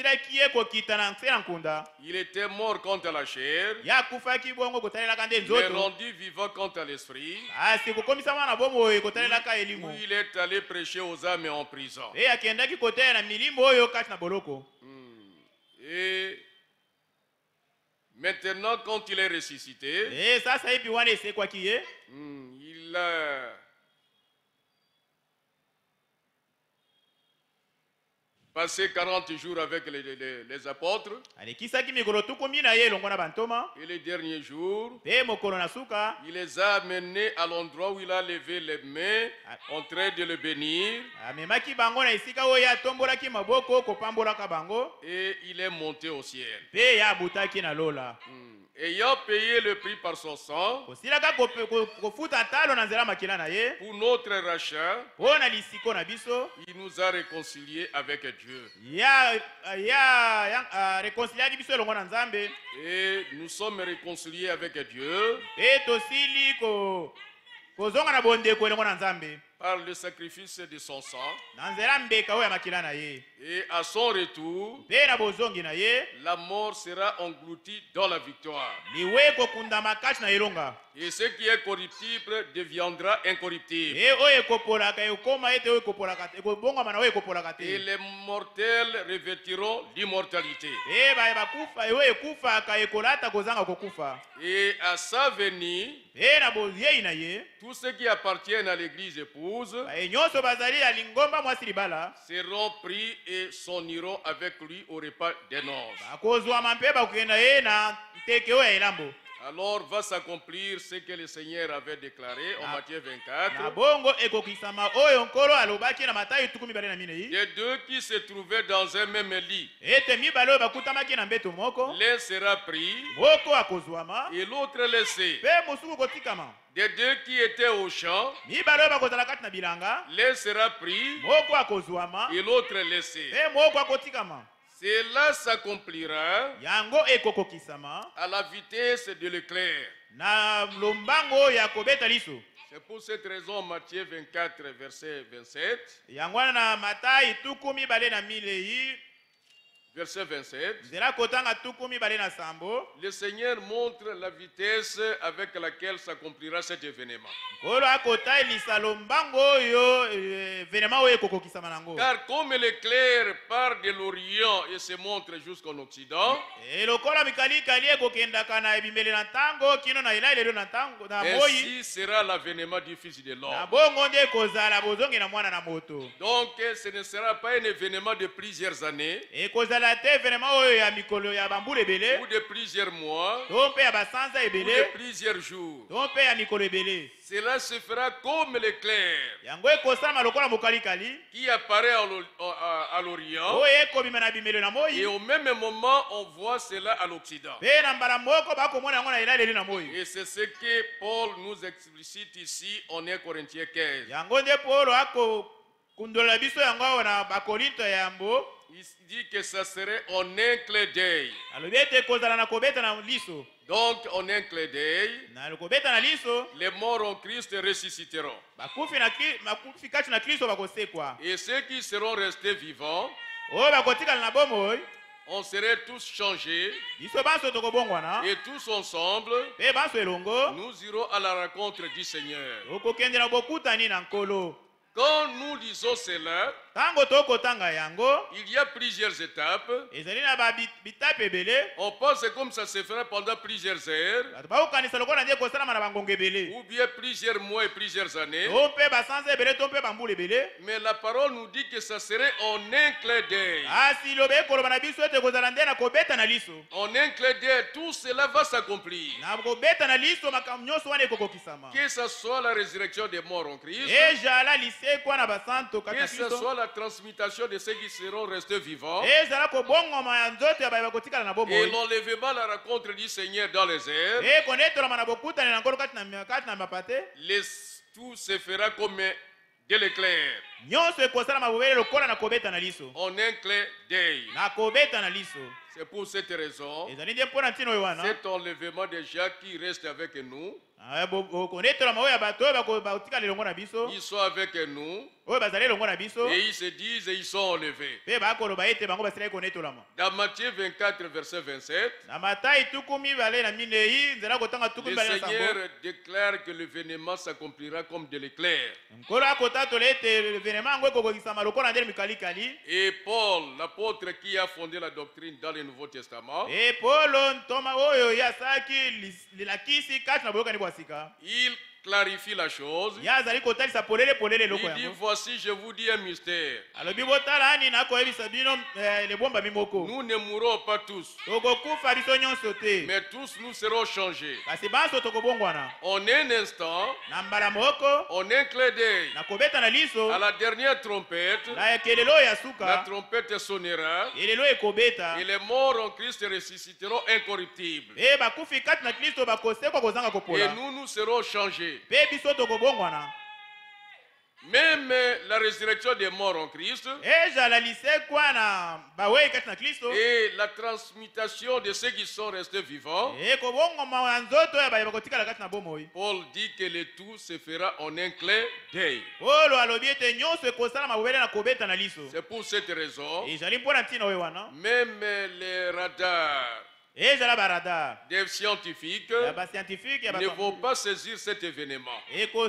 il était mort quant à la chair, mais rendu vivant quant à l'esprit, où il est allé prêcher aux âmes en prison. Et maintenant, quand il est ressuscité, il a passé 40 jours avec les apôtres. Et les derniers jours, il les a amenés à l'endroit où il a levé les mains en train de le bénir. Et il est monté au ciel. Ayant payé le prix par son sang, pour notre rachat, il nous a réconciliés avec Dieu. Et nous sommes réconciliés avec Dieu par le sacrifice de son sang. Et à son retour, la mort sera engloutie dans la victoire. Et ce qui est corruptible deviendra incorruptible. Et les mortels revêtiront l'immortalité. Et à sa venue, tous ceux qui appartiennent à l'église épouse seront pris et s'en iront avec lui au repas des noces. Alors va s'accomplir ce que le Seigneur avait déclaré en Matthieu 24. Les deux qui se trouvaient dans un même lit, l'un sera pris et l'autre laissé. Les deux qui étaient au champ, l'un sera pris et l'autre laissé. Cela s'accomplira à la vitesse de l'éclair. C'est pour cette raison, Matthieu 24, verset 27. Verset 27. Le Seigneur montre la vitesse avec laquelle s'accomplira cet événement. Car comme l'éclair part de l'Orient et se montre jusqu'en Occident, ainsi sera l'avènement du Fils de l'homme. Donc ce ne sera pas un événement de plusieurs années ou de plusieurs mois ou de plusieurs jours. Cela se fera comme l'éclair qui apparaît à l'Orient et au même moment on voit cela à l'Occident. Et c'est ce que Paul nous explicite ici en 1 Corinthiens 15. Il dit que ça serait en un clin d'œil. Donc en un clin d'œil, les morts en Christ ressusciteront. Et ceux qui seront restés vivants, on serait tous changés. Et tous ensemble, nous irons à la rencontre du Seigneur. Quand nous lisons cela, il y a plusieurs étapes. On pense comme ça se fera pendant plusieurs heures, ou bien plusieurs mois et plusieurs années. Mais la parole nous dit que ça serait en un clin d'œil. En un clin d'œil, tout cela va s'accomplir. Que ce soit la résurrection des morts en Christ, que ce soit la transmutation de ceux qui seront restés vivants, et l'enlèvement à la rencontre du Seigneur dans les airs, tout se fera comme de l'éclair. En un clin d'œil. C'est pour cette raison, cet enlèvement des gens qui restent avec nous, ils sont avec nous et ils se disent et ils sont enlevés. Dans Matthieu 24, verset 27, le Seigneur déclare que l'événement s'accomplira comme de l'éclair. Et Paul, l'apôtre qui a fondé la doctrine dans le Nouveau Testament, il clarifie la chose. Il dit, voici, je vous dis un mystère. Nous ne mourrons pas tous, mais tous nous serons changés. En un instant, en un clin d'œil, à la dernière trompette, la trompette sonnera et les morts en Christ ressusciteront incorruptibles. Et nous serons changés. Même la résurrection des morts en Christ et la transmutation de ceux qui sont restés vivants, Paul dit que le tout se fera en un clin d'œil. C'est pour cette raison, même les radars des scientifiques ne vont pas saisir cet événement. Ils vont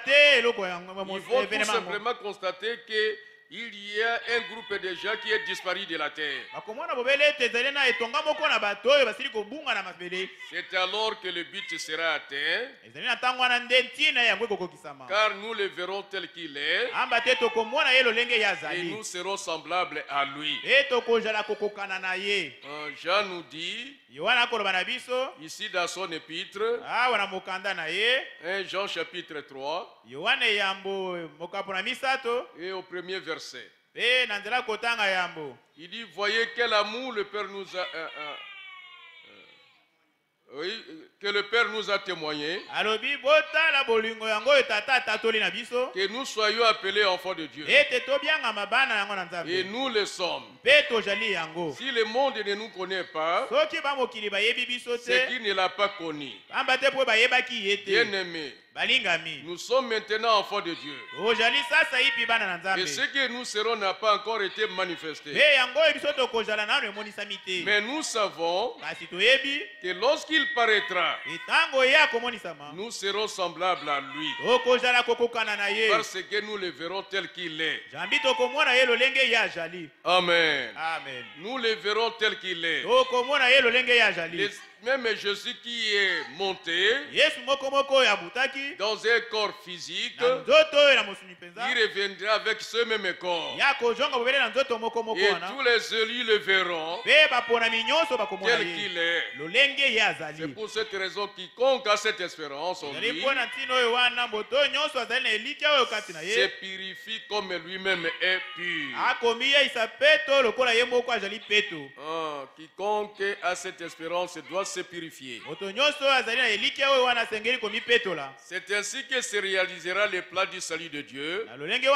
tout simplement constater que il y a un groupe de gens qui est disparu de la terre. C'est alors que le but sera atteint, car nous le verrons tel qu'il est, et nous serons semblables à lui. Jean nous dit, ici dans son épître, 1 Jean chapitre 3, et au premier verset, il dit, voyez quel amour le Père nous a que le Père nous a témoigné, que nous soyons appelés enfants de Dieu, et nous le sommes. Si le monde ne nous connaît pas, c'est qu'il ne l'a pas connu. Bien-aimés, nous sommes maintenant enfants de Dieu. Et ce que nous serons n'a pas encore été manifesté. Mais nous savons que lorsqu'il paraîtra, nous serons semblables à lui, parce que nous le verrons tel qu'il est. Amen. Nous le verrons tel qu'il est. Même Jésus qui est monté dans un corps physique, il reviendra avec ce même corps. Et tous les élus le verront tel qu'il est. C'est pour cette raison quiconque a cette espérance en lui se purifie comme lui-même est pur. Quiconque a cette espérance doit se purifier. C'est ainsi que se réalisera le plan du salut de Dieu.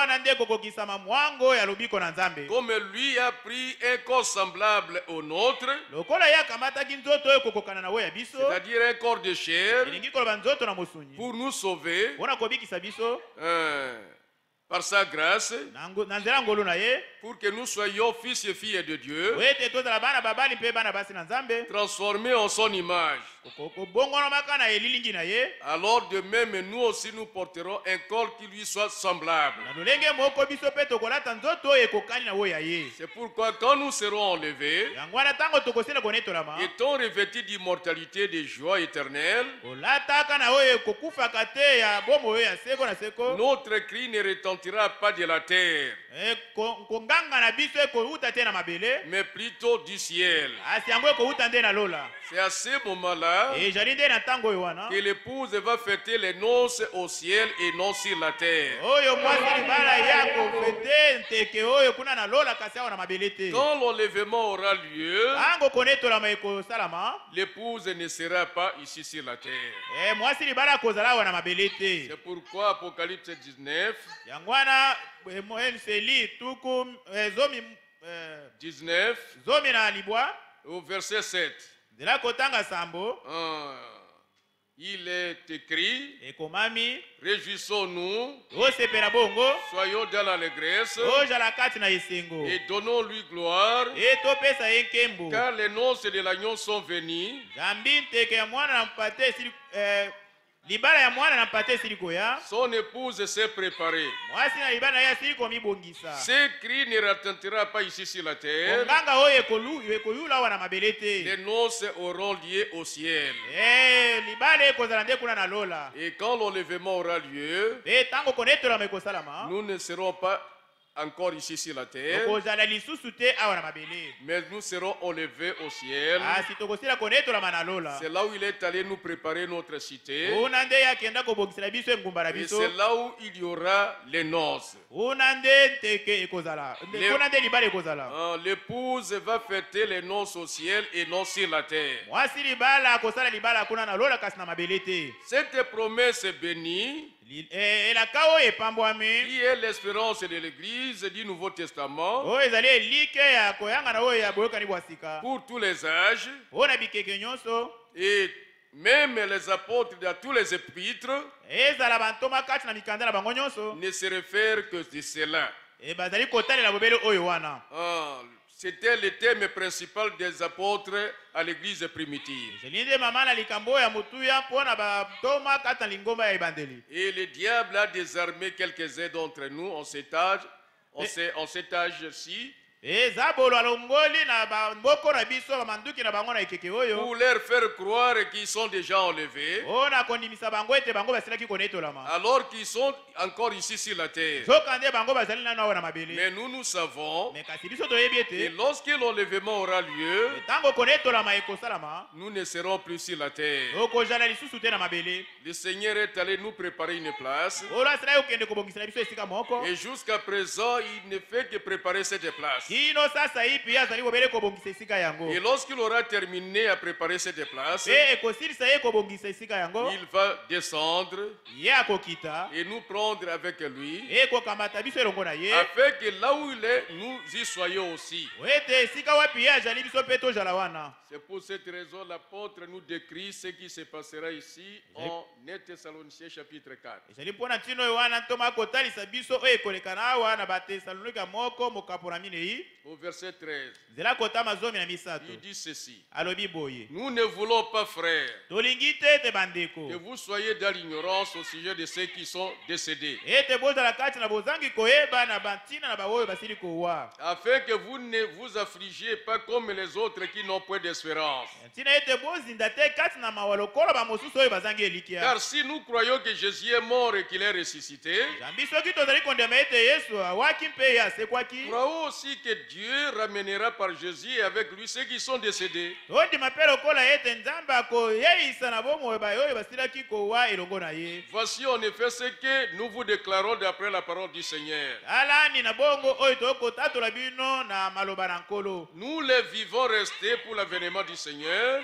Comme lui a pris un corps semblable au nôtre, c'est-à-dire un corps de chair, pour nous sauver par sa grâce, pour que nous soyons fils et filles de Dieu, transformés en son image. Alors de même, nous aussi nous porterons un corps qui lui soit semblable. C'est pourquoi quand nous serons enlevés, étant revêtus d'immortalité, de joie éternelle, notre cri ne retentira pas de la terre, mais plutôt du ciel. C'est à ce moment-là que l'épouse va fêter les noces au ciel et non sur la terre. Quand l'enlèvement aura lieu, l'épouse ne sera pas ici sur la terre. C'est pourquoi Apocalypse 19, 19 au verset 7. Il est écrit, réjouissons-nous, soyons dans l'allégresse et donnons-lui gloire, car les noces de l'agneau sont venues. Son épouse s'est préparée. Ce cri ne retentira pas ici sur la terre. Les noces auront lieu au ciel. Et quand l'enlèvement aura lieu, nous ne serons pas encore ici sur la terre, mais nous serons enlevés au ciel. C'est là où il est allé nous préparer notre cité. Et c'est là où il y aura les noces. L'épouse va fêter les noces au ciel et non sur la terre. Cette promesse est bénie, qui est l'espérance de l'Église du Nouveau Testament pour tous les âges, et même les apôtres de tous les épîtres ne se réfèrent que de cela. C'était le thème principal des apôtres à l'église primitive. Et le diable a désarmé quelques-uns d'entre nous en cet âge-ci, pour leur faire croire qu'ils sont déjà enlevés, alors qu'ils sont encore ici sur la terre. Mais nous savons que lorsque l'enlèvement aura lieu, nous ne serons plus sur la terre. Le Seigneur est allé nous préparer une place, et jusqu'à présent il ne fait que préparer cette place. Et lorsqu'il aura terminé à préparer cette place, il va descendre et nous prendre avec lui, afin que là où il est, nous y soyons aussi. C'est pour cette raison l'apôtre nous décrit ce qui se passera ici en Thessaloniciens chapitre 4. Au verset 13, il dit ceci: nous ne voulons pas, frères, que vous soyez dans l'ignorance au sujet de ceux qui sont décédés, afin que vous ne vous affligiez pas comme les autres qui n'ont point d'espérance. Car si nous croyons que Jésus est mort et qu'il est ressuscité, croyons aussi que Dieu ramènera par Jésus et avec lui ceux qui sont décédés. Voici en effet ce que nous vous déclarons d'après la parole du Seigneur. Nous les vivons restés pour l'avènement du Seigneur.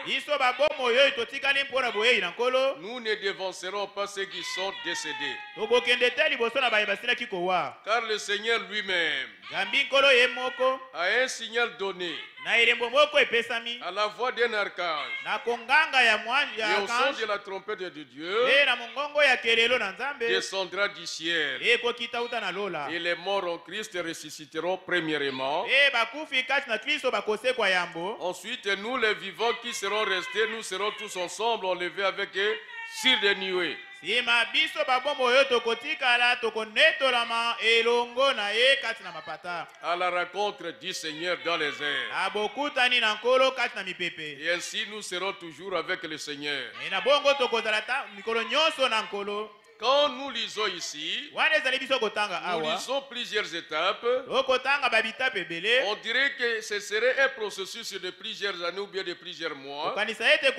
Nous ne dévancerons pas ceux qui sont décédés. Car le Seigneur lui-même a un signal donné, à la voix d'un archange et au son de la trompette de Dieu, descendra du ciel, et les morts en Christ ressusciteront premièrement. Ensuite nous les vivants qui seront restés, nous serons tous ensemble enlevés avec eux sur des nuées, à la rencontre du Seigneur dans les airs. Et ainsi nous serons toujours avec le Seigneur. Quand nous lisons ici, nous lisons plusieurs étapes. On dirait que ce serait un processus de plusieurs années ou bien de plusieurs mois. Le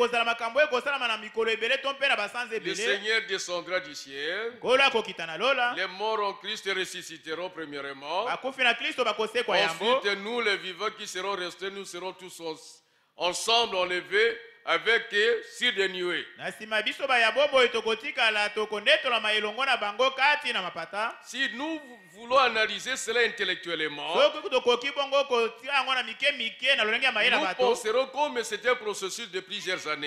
Seigneur descendra du ciel. Les morts en Christ ressusciteront premièrement. Ensuite, nous les vivants qui serons restés, nous serons tous ensemble enlevés avec sur des nuées. Si nous voulons analyser cela intellectuellement, nous penserons comme c'était un processus de plusieurs années.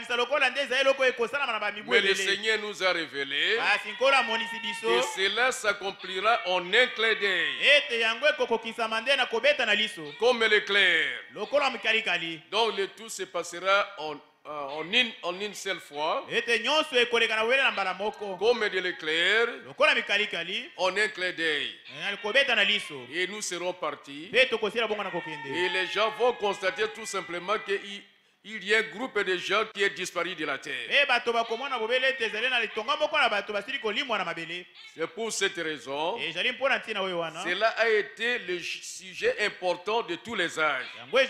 Mais le Seigneur nous a révélé que cela s'accomplira en un clin d'œil, comme l'éclair. Donc le tout se passera en une seule fois, comme de l'éclair, en un clin d'œil. Et nous serons partis, et les gens vont constater tout simplement qu'il il y a un groupe de gens qui est disparu de la terre. C'est pour cette raison, cela a été le sujet important de tous les âges.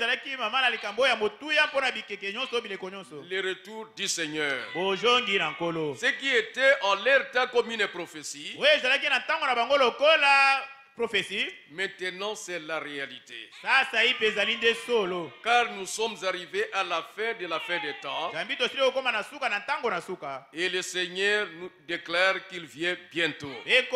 Le retour du Seigneur. Ce qui était en leur temps comme une prophétie, maintenant c'est la réalité. Car nous sommes arrivés à la fin de la fin des temps. Et le Seigneur nous déclare qu'il vient bientôt.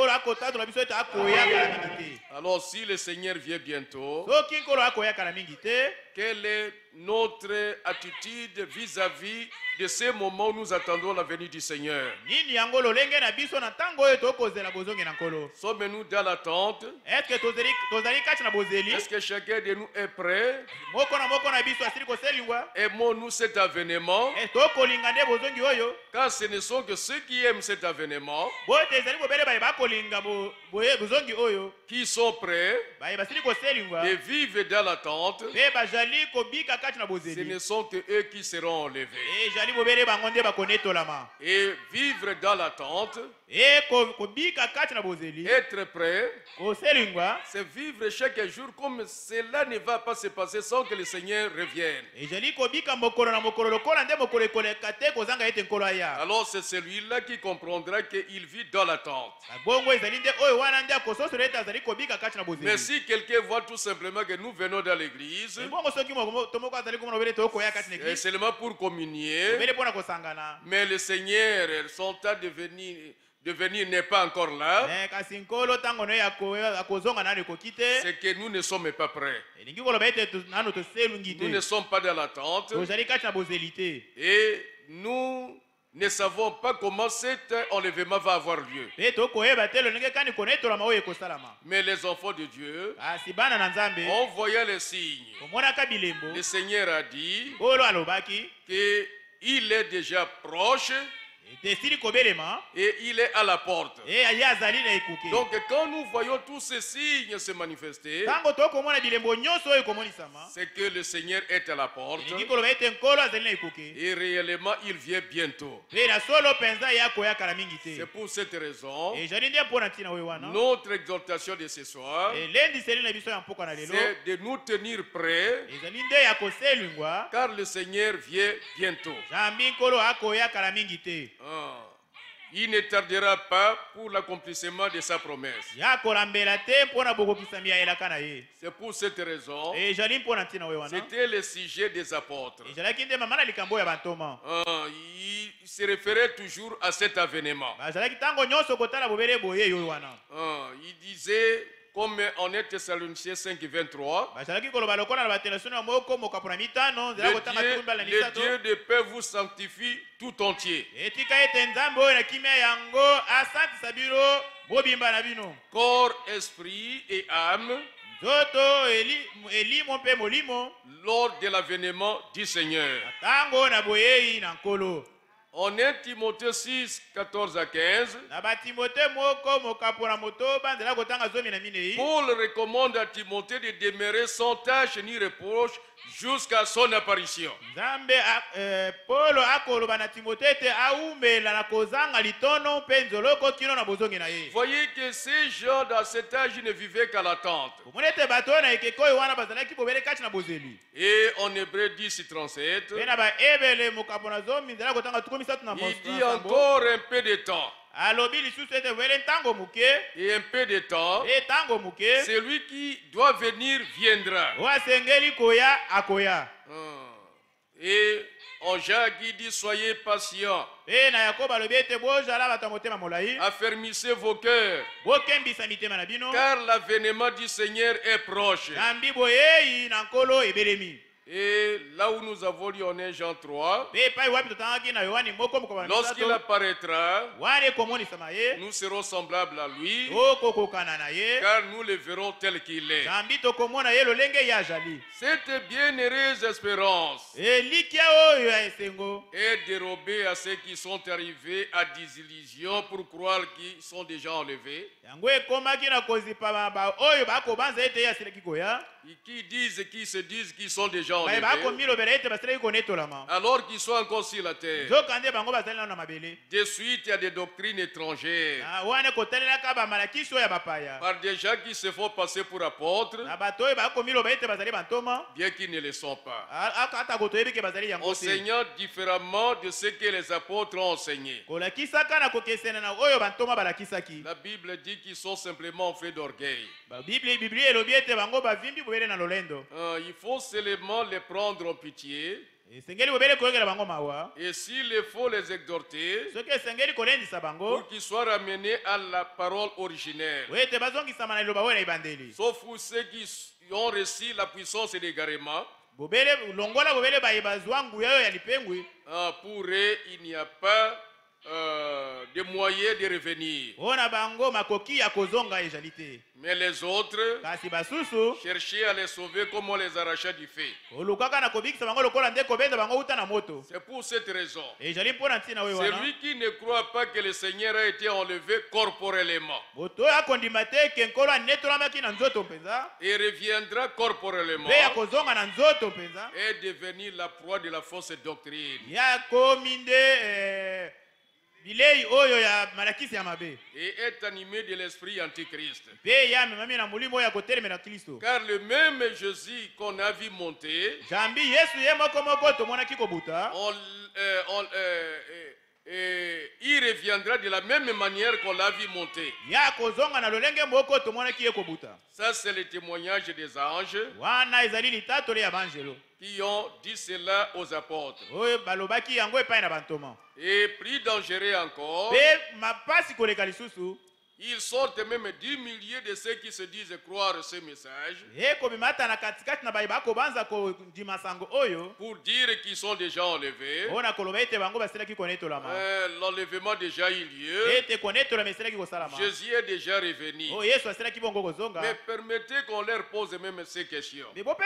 Alors si le Seigneur vient bientôt, quelle est notre attitude vis-à-vis de ces moments où nous attendons la venue du Seigneur? Sommes-nous dans l'attente? Est-ce que chacun de nous est prêt? Aimons-nous cet avènement? Car ce ne sont que ceux qui aiment cet avènement qui sont prêts et vivent dans l'attente. Ce ne sont que eux qui seront enlevés. Et vivre dans l'attente, être prêt, c'est vivre chaque jour comme cela ne va pas se passer sans que le Seigneur revienne. Alors c'est celui-là qui comprendra qu'il vit dans l'attente. Mais si quelqu'un voit tout simplement que nous venons dans l'église, c'est seulement pour communier, mais le Seigneur, son temps de venir n'est pas encore là, c'est que nous ne sommes pas prêts. Nous ne sommes pas dans l'attente. Et nous ne savons pas comment cet enlèvement va avoir lieu. Mais les enfants de Dieu, en voyant les signes, le Seigneur a dit qu'il est déjà proche et il est à la porte. Donc quand nous voyons tous ces signes se manifester, c'est que le Seigneur est à la porte et réellement il vient bientôt. C'est pour cette raison, notre exhortation de ce soir, c'est de nous tenir prêts, car le Seigneur vient bientôt. Il ne tardera pas pour l'accomplissement de sa promesse. C'est pour cette raison, c'était le sujet des apôtres. Il se référait toujours à cet avènement. Il disait, comme en Thessaloniciens 5, 23, le Dieu de paix vous sanctifie tout entier. Corps, esprit et âme, lors de l'avènement du Seigneur. En 1 Timothée 6, 14 à 15, Paul recommande à Timothée de demeurer sans tâche ni reproche jusqu'à son apparition. Voyez que ces gens dans cet âge ne vivaient qu'à l'attente. Et en Hébreux 10, 37, il dit encore un peu de temps. Et un peu de temps, celui qui doit venir viendra. Et en Jacques il dit, soyez patients, affermissez vos cœurs, car l'avènement du Seigneur est proche. Et là où nous avons lu en 1 Jean 3, lorsqu'il apparaîtra, nous serons semblables à lui, car nous le verrons tel qu'il est. Cette bienheureuse espérance est dérobée à ceux qui sont arrivés à désillusion pour croire qu'ils sont déjà enlevés, qui se disent qu'ils sont déjà enlevés, alors qu'ils sont encore sur la terre. De suite, il y a des doctrines étrangères. Par des gens qui se font passer pour apôtres, bien qu'ils ne le sont pas. Enseignant différemment de ce que les apôtres ont enseigné. La Bible dit qu'ils sont simplement faits d'orgueil. Il faut seulement les prendre en pitié. Et s'il faut les exhorter pour qu'ils soient ramenés à la parole originelle. Sauf pour ceux qui ont reçu la puissance et l'égarement. Pour eux, il n'y a pas de moyens de revenir. Mais les autres cherchaient à les sauver comme on les arrachait du feu. C'est pour cette raison. Celui qui ne croit pas que le Seigneur a été enlevé corporellement et reviendra corporellement est devenu la proie de la fausse doctrine. Et est animé de l'esprit antichrist. Car le même Jésus qu'on a vu monter, il reviendra de la même manière qu'on l'a vu monter. Ça, c'est le témoignage des anges qui ont dit cela aux apôtres. Et plus dangereux encore, ils sortent même du milieu de ceux qui se disent croire ce message pour dire qu'ils sont déjà enlevés. L'enlèvement déjà eu lieu. Jésus est déjà revenu. Mais permettez qu'on leur pose même ces questions.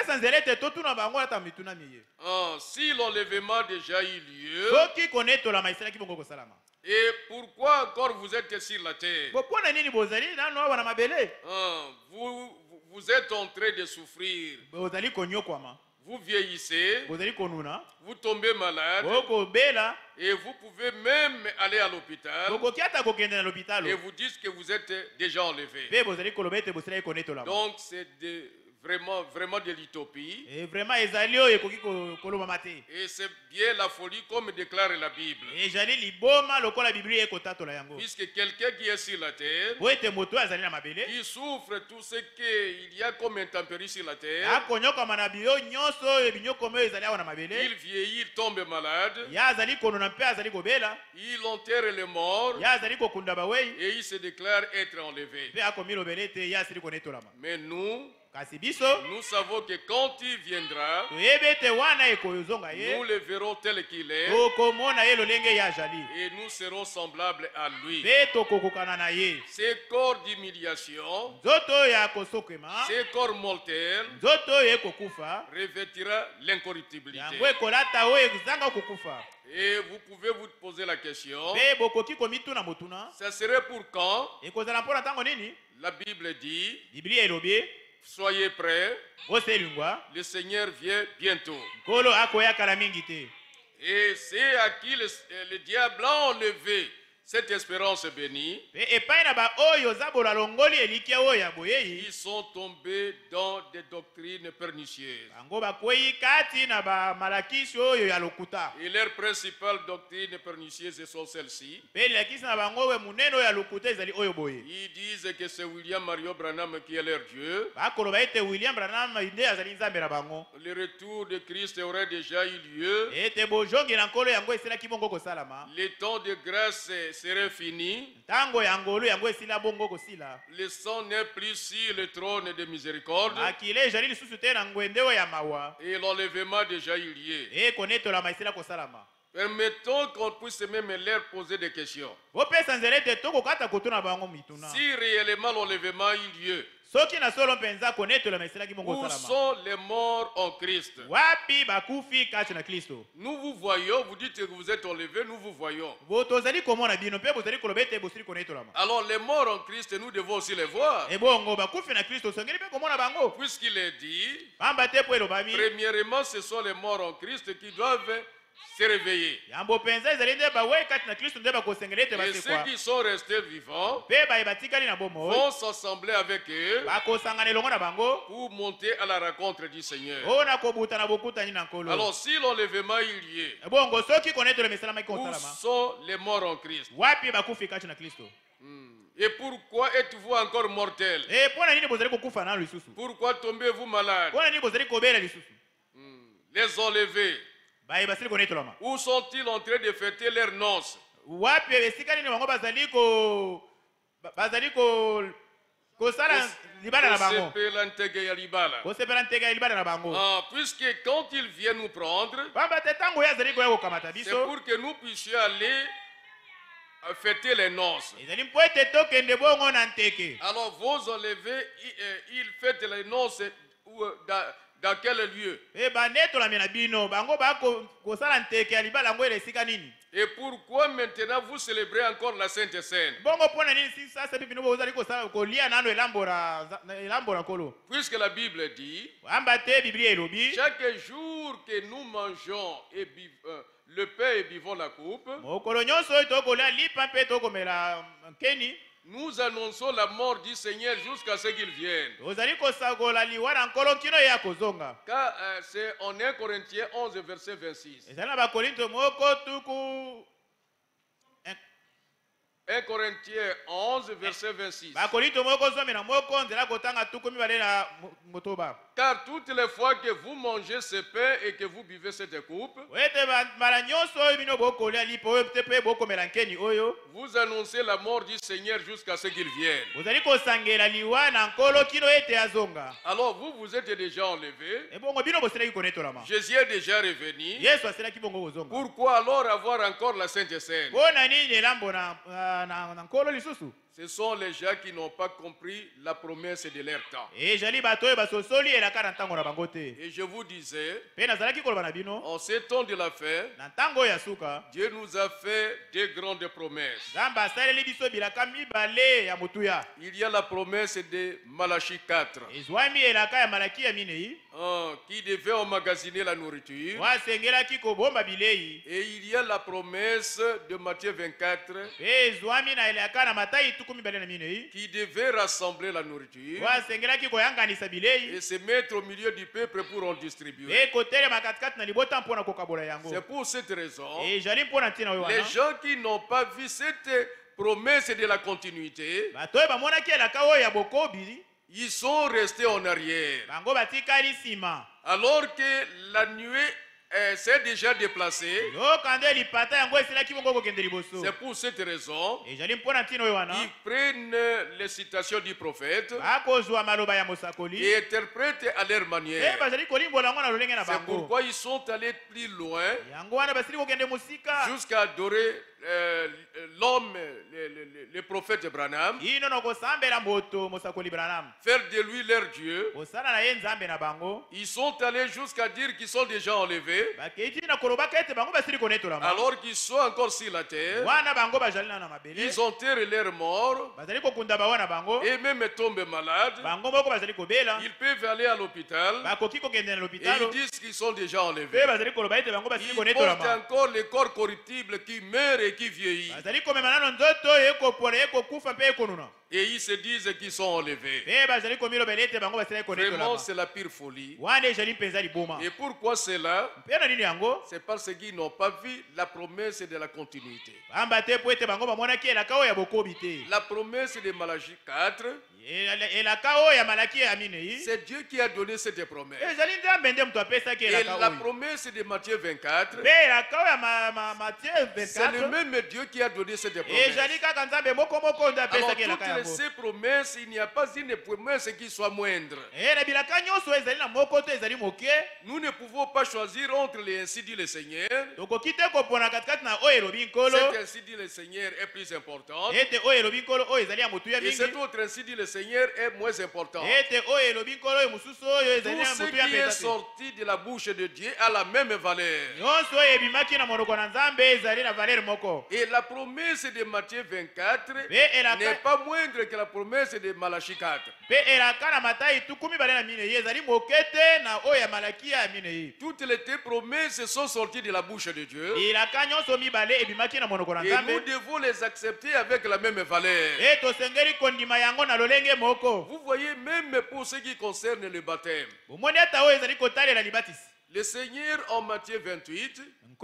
Si l'enlèvement déjà eu lieu, et pourquoi encore vous êtes sur la terre? Vous êtes en train de souffrir. Vous vieillissez. Vous tombez malade. Et vous pouvez même aller à l'hôpital. Et vous dites que vous êtes déjà enlevé. Donc c'est vraiment de l'utopie. Et c'est bien la folie comme déclare la Bible. Puisque quelqu'un qui est sur la terre, qui souffre tout ce qu'il y a comme intempérie sur la terre, il vieillit, il tombe malade, il enterre les morts et il se déclare être enlevé. Mais nous savons que quand il viendra, nous le verrons tel qu'il est et nous serons semblables à lui. Ces corps d'humiliation, ces corps mortels revêtira l'incorruptibilité. Et vous pouvez vous poser la question, ça serait pour quand? La Bible dit, soyez prêts, le Seigneur vient bientôt. Et c'est à qui le diable a enlevé cette espérance bénie. Ils sont tombés dans des doctrines pernicieuses. Et leur principale doctrine pernicieuse sont celles-ci. Ils disent que c'est William Mario Branham qui est leur Dieu. Le retour de Christ aurait déjà eu lieu. Les temps de grâce serait fini. Le sang n'est plus sur le trône de miséricorde. Et l'enlèvement déjà eu lieu. Permettons qu'on puisse même leur poser des questions. Si réellement l'enlèvement a eu lieu, Où sont les morts en Christ? Nous vous voyons, vous dites que vous êtes enlevés, nous vous voyons. Alors les morts en Christ, nous devons aussi les voir. Puisqu'il est dit, premièrement, ce sont les morts en Christ qui doivent se réveiller. Et ceux qui sont restés vivants vont s'assembler avec eux pour monter à la rencontre du Seigneur. Alors si l'enlèvement il y est, où sont les morts en Christ? Et pourquoi êtes-vous encore mortels? Pourquoi tombez-vous malades? Les enlevés, où sont-ils en train de fêter leurs noces? Puisque quand ils viennent nous prendre, c'est pour que nous puissions aller fêter les noces. Alors vos enlevés, ils fêtent les noces dans quel lieu? Et pourquoi maintenant vous célébrez encore la Sainte Seine? Puisque la Bible dit, chaque jour que nous mangeons et le pain et buvons la coupe, nous annonçons la mort du Seigneur jusqu'à ce qu'il vienne. Car c'est en 1 Corinthiens 11, verset 26. 1 Corinthiens 11, verset 26. Car toutes les fois que vous mangez ce pain et que vous buvez cette coupe, vous annoncez la mort du Seigneur jusqu'à ce qu'il vienne. Alors vous êtes déjà enlevés. Jésus est déjà revenu. Pourquoi alors avoir encore la Sainte Seine? Ce sont les gens qui n'ont pas compris la promesse de leur temps. Et je vous disais, en ce temps de la fin, Dieu nous a fait de grandes promesses. Il y a la promesse de Malachie 4, qui devait emmagasiner la nourriture. Et il y a la promesse de Matthieu 24, qui devait rassembler la nourriture et se mettre au milieu du peuple pour en distribuer. C'est pour cette raison, les gens qui n'ont pas vu cette promesse de la continuité, ils sont restés en arrière. Alors que la nuée s'est déjà déplacé. C'est pour cette raison ils prennent les citations du prophète et interprètent à leur manière. C'est pourquoi ils sont allés plus loin jusqu'à adorer l'homme, le prophète Branham, faire de lui leur Dieu. Ils sont allés jusqu'à dire qu'ils sont déjà enlevés alors qu'ils sont encore sur la terre. Ils enterrent leurs morts et même tombent malades. Ils peuvent aller à l'hôpital et ils disent qu'ils sont déjà enlevés. Ils portent encore les corps corruptibles qui meurent et qui vieillit. Et ils se disent qu'ils sont enlevés. Vraiment, c'est la pire folie. Et pourquoi c'est là? C'est parce qu'ils n'ont pas vu la promesse de la continuité. La promesse de Malachie 4, c'est Dieu qui a donné cette promesse. Et la promesse de Matthieu 24, c'est le même Dieu qui a donné cette promesse. Alors toutes ces promesses, il n'y a pas une promesse qui soit moindre. Nous ne pouvons pas choisir entre les ainsi dit le Seigneur. Cet ainsi dit le Seigneur est plus important. Et cet autre ainsi dit le Seigneur est moins important. Tout ce qui est sorti de la bouche de Dieu a la même valeur. Et la promesse de Matthieu 24 n'est pas moindre que la promesse de Malachie 4. Toutes les promesses sont sorties de la bouche de Dieu. Et nous devons les accepter avec la même valeur. Vous voyez, même pour ce qui concerne le baptême, le Seigneur en Matthieu 28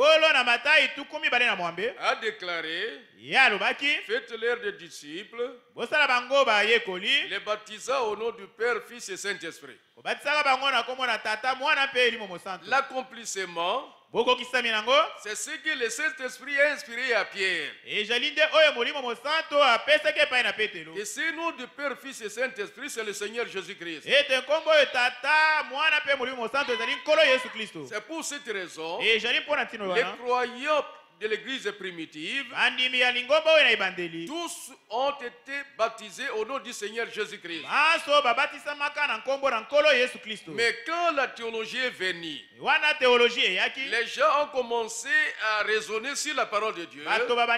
a déclaré: faites-leur des disciples, les baptisant au nom du Père, Fils et Saint-Esprit. L'accomplissement, c'est ce que le Saint-Esprit a inspiré à Pierre. Et ce nom du Père, Fils et Saint-Esprit, c'est le Seigneur Jésus-Christ. C'est pour cette raison, les croyants de l'église primitive, tous ont été baptisés au nom du Seigneur Jésus-Christ. Mais quand la théologie est venue, les gens ont commencé à raisonner sur la parole de Dieu.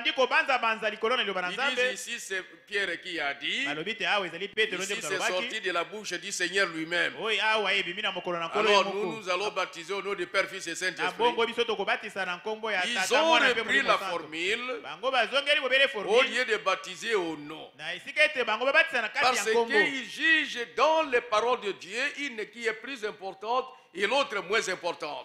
Ils disent ici c'est Pierre qui a dit, ici c'est sorti de la bouche du Seigneur lui-même. Alors nous allons baptiser au nom du Père, Fils et Saint-Esprit. Ils ont repris la formule au lieu de baptiser au nom. Parce qu'ils jugent dans les paroles de Dieu une qui est plus importante et l'autre moins importante.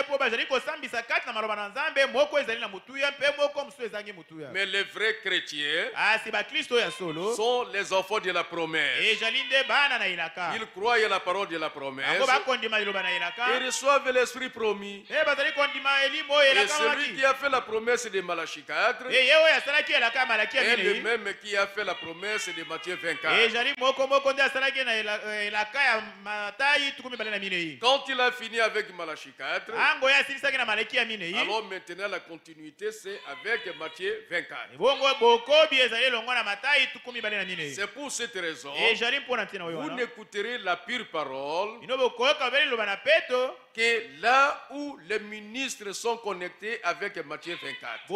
Mais les vrais chrétiens sont les enfants de la promesse. Ils croient à la parole de la promesse et reçoivent l'esprit promis. Et celui qui a fait la promesse de Malachie 4 est le même qui a fait la promesse de Matthieu 24. Quand il a fini avec Malachie 4, alors maintenant la continuité c'est avec Matthieu 24. C'est pour cette raison vous n'écouterez la pure parole que là où les ministres sont connectés avec Matthieu 24.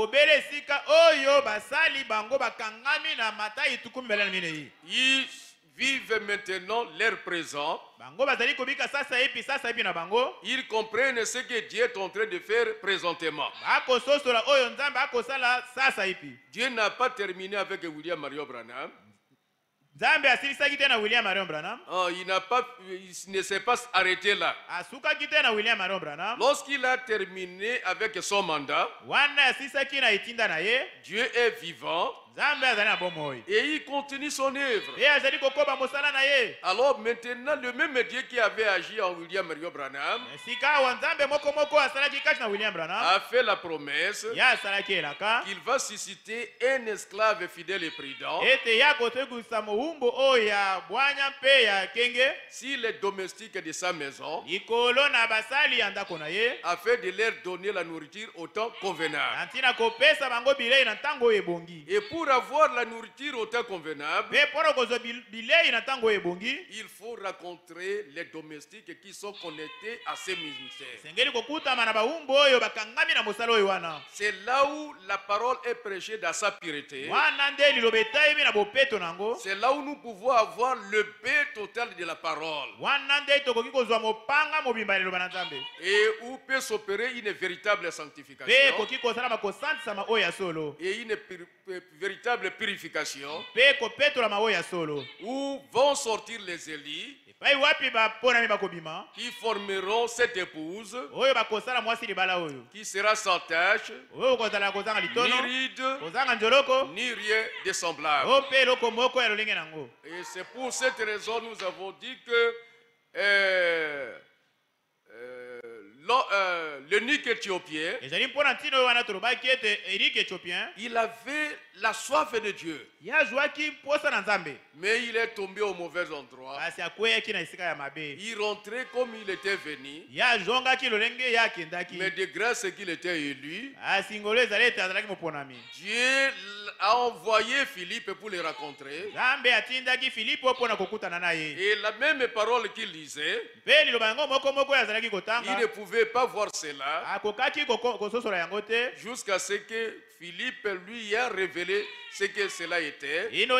Ils vivent maintenant leur présent. Ils comprennent ce que Dieu est en train de faire présentement. Dieu n'a pas terminé avec William Marion Branham. Il ne s'est pas arrêté là. Lorsqu'il a terminé avec son mandat, Dieu est vivant et il continue son œuvre. Alors maintenant, le même Dieu qui avait agi en William Marion Branham a fait la promesse qu'il va susciter un esclave fidèle et prudent si les domestiques de sa maison, afin de leur donner la nourriture au temps convenable. Et pour avoir la nourriture au temps convenable, il faut rencontrer les domestiques qui sont connectés à ces ministères. C'est là où la parole est prêchée dans sa pureté. C'est là où nous pouvons avoir le paix total de la parole. Et où peut s'opérer une véritable sanctification et une véritable purification, où vont sortir les Élis qui formeront cette épouse qui sera sans tache, ni ride, ni rien de semblable. Et c'est pour cette raison nous avons dit que l'eunuque éthiopien, il avait la soif de Dieu. Mais il est tombé au mauvais endroit. Il rentrait comme il était venu. Mais de grâce qu'il était élu, Dieu a envoyé Philippe pour le rencontrer. Et la même parole qu'il disait, il ne pouvait pas voir cela jusqu'à ce que Philippe lui a révélé ce que cela était. Et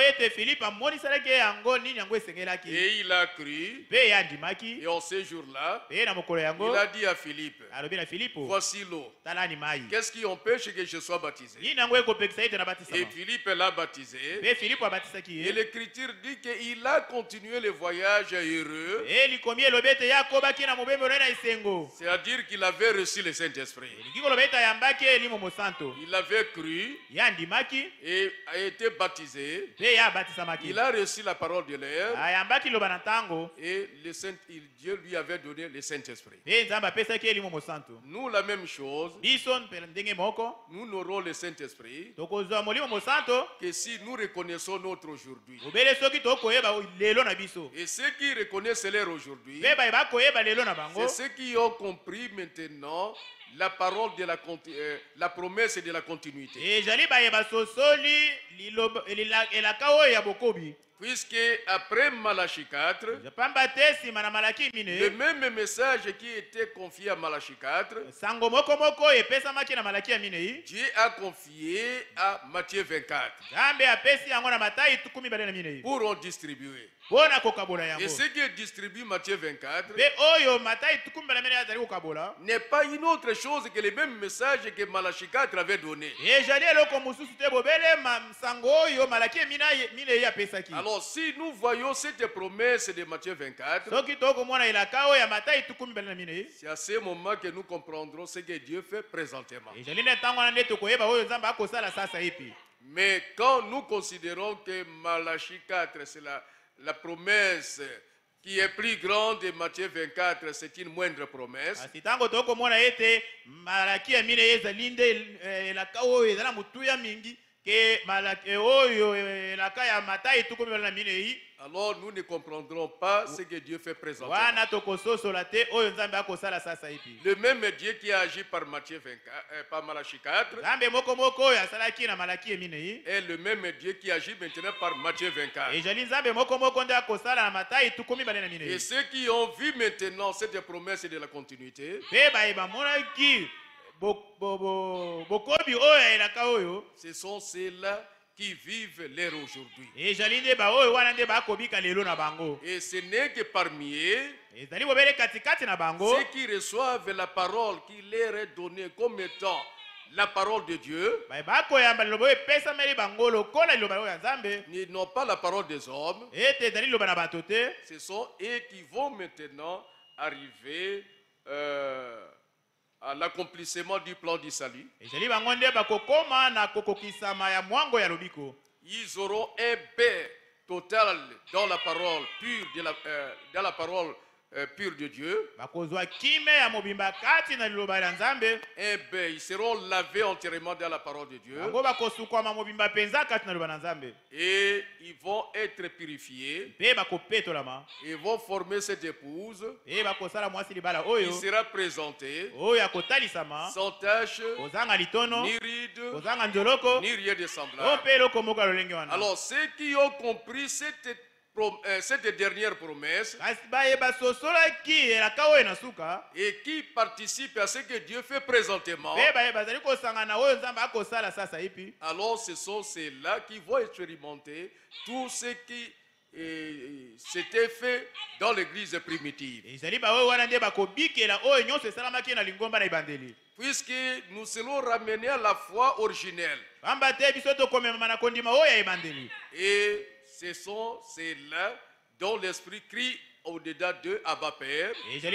il a cru. Et en ce jour-là, il a dit à Philippe, voici l'eau. Qu'est-ce qui empêche que je sois baptisé? Et Philippe l'a baptisé. Et l'Écriture dit qu'il a continué le voyage heureux. C'est-à-dire qu'il avait reçu le Saint-Esprit. Il avait cru et a été baptisé. Il a reçu la parole de l'air. Et Dieu lui avait donné le Saint-Esprit. Nous, la même chose. Nous n'aurons le Saint-Esprit que si nous reconnaissons notre aujourd'hui. Et ceux qui reconnaissent leur aujourd'hui, c'est ceux qui ont compris maintenant la parole de la promesse de la continuité. Puisque après Malachie 4, le même message qui était confié à Malachie 4, Dieu a confié à Matthieu 24 pour en distribuer. Et ce qui distribue Matthieu 24 n'est pas une autre chose que le même message que Malachie 4 avait donné. Alors si nous voyons cette promesse de Matthieu 24, c'est à ce moment que nous comprendrons ce que Dieu fait présentement. Mais quand nous considérons que Malachie 4 c'est la promesse qui est plus grande de Matthieu 24, c'est une moindre promesse. Alors nous ne comprendrons pas ce que Dieu fait présentement. Le même Dieu qui a agi par Matthieu 24, par Malachie 4, est le même Dieu qui agit maintenant par Matthieu 24. Et ceux qui ont vu maintenant cette promesse de la continuité, ce sont ceux-là qui vivent l'ère aujourd'hui. Et ce n'est que parmi eux ceux qui reçoivent la parole qui leur est donnée comme étant la parole de Dieu, ils n'ont pas la parole des hommes. Ce sont eux qui vont maintenant arriver à l'accomplissement du plan du salut. Ils auront un paix total dans la parole pure dans la parole pure de Dieu. Ils seront lavés entièrement dans la parole de Dieu. Et ils vont être purifiés. Ils vont former cette épouse. Il sera présenté sans tache, ni ride, ni rien de semblable. Alors ceux qui ont compris cette dernière promesse et qui participent à ce que Dieu fait présentement, alors ce sont ceux-là qui vont expérimenter tout ce qui s'était fait dans l'église primitive. Puisque nous serons ramenés à la foi originelle. Et ce sont ceux-là dont l'esprit crie au-dedans d'eux, Abba Père.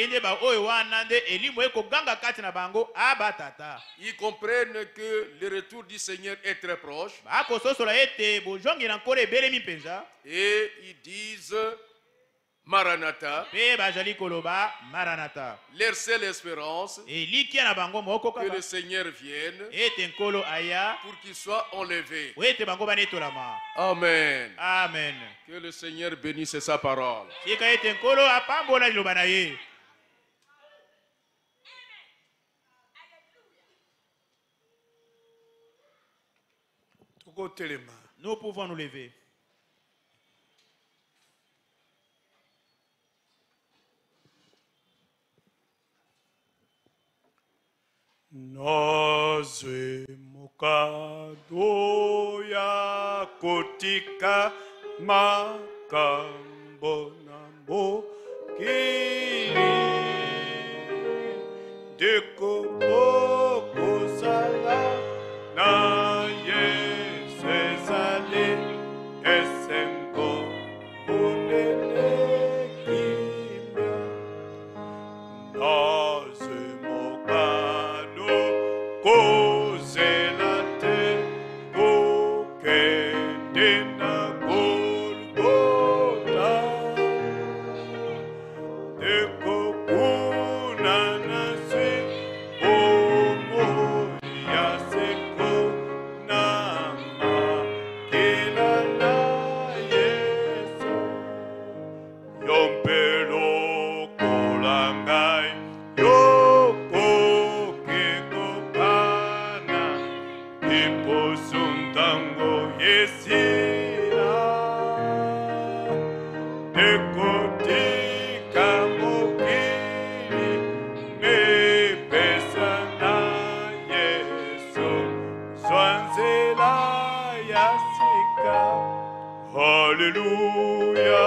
Ils comprennent que le retour du Seigneur est très proche. Et ils disent, Maranatha. Maranatha. Leur seule espérance, que le Seigneur vienne pour qu'il soit enlevé. Amen. Amen. Que le Seigneur bénisse sa parole. Nous pouvons nous lever. Nazwe mukado ya kotika makambo na mokili deko okosala na Yesu ezali esengo monene kimia nazwe mokado kozela te kokende na Golgota ekokuna na se bomoi ya seko na makila na Yesu yo mpe lokola ngai yokoki kokana liposo ntango esila ekotika mokili mepesa na Yesu zwa nzela ya sika. Haleluya.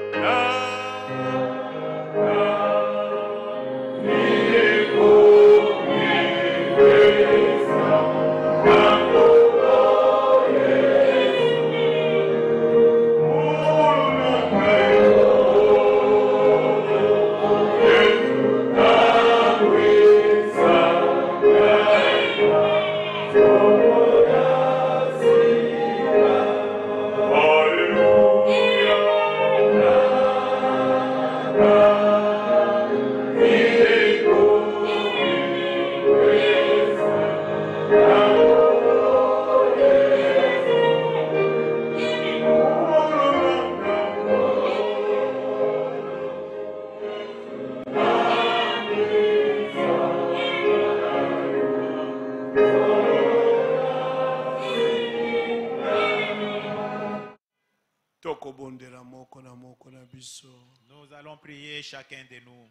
Nous allons prier chacun de nous.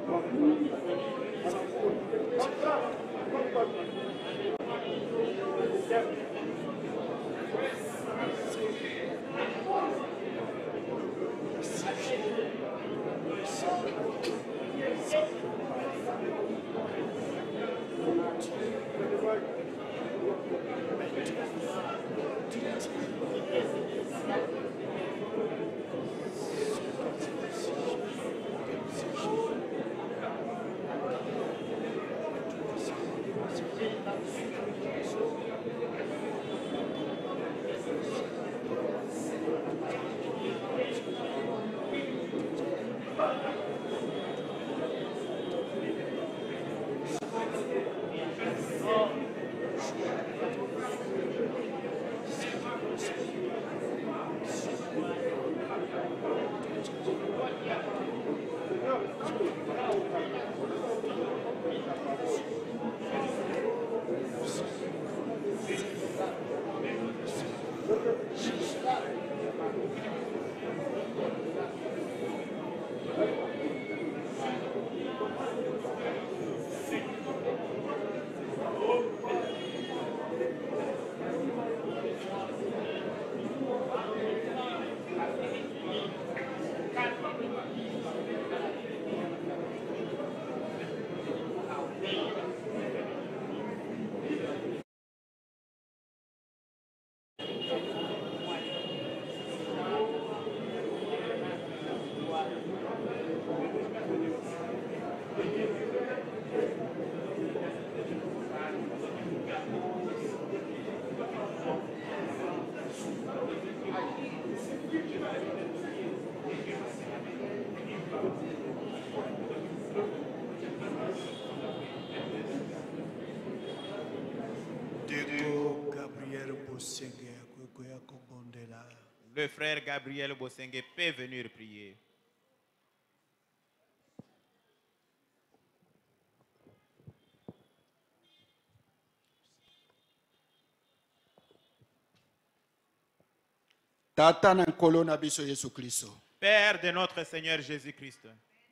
Le frère Gabriel Bosenge peut venir prier. Père de notre Seigneur Jésus-Christ.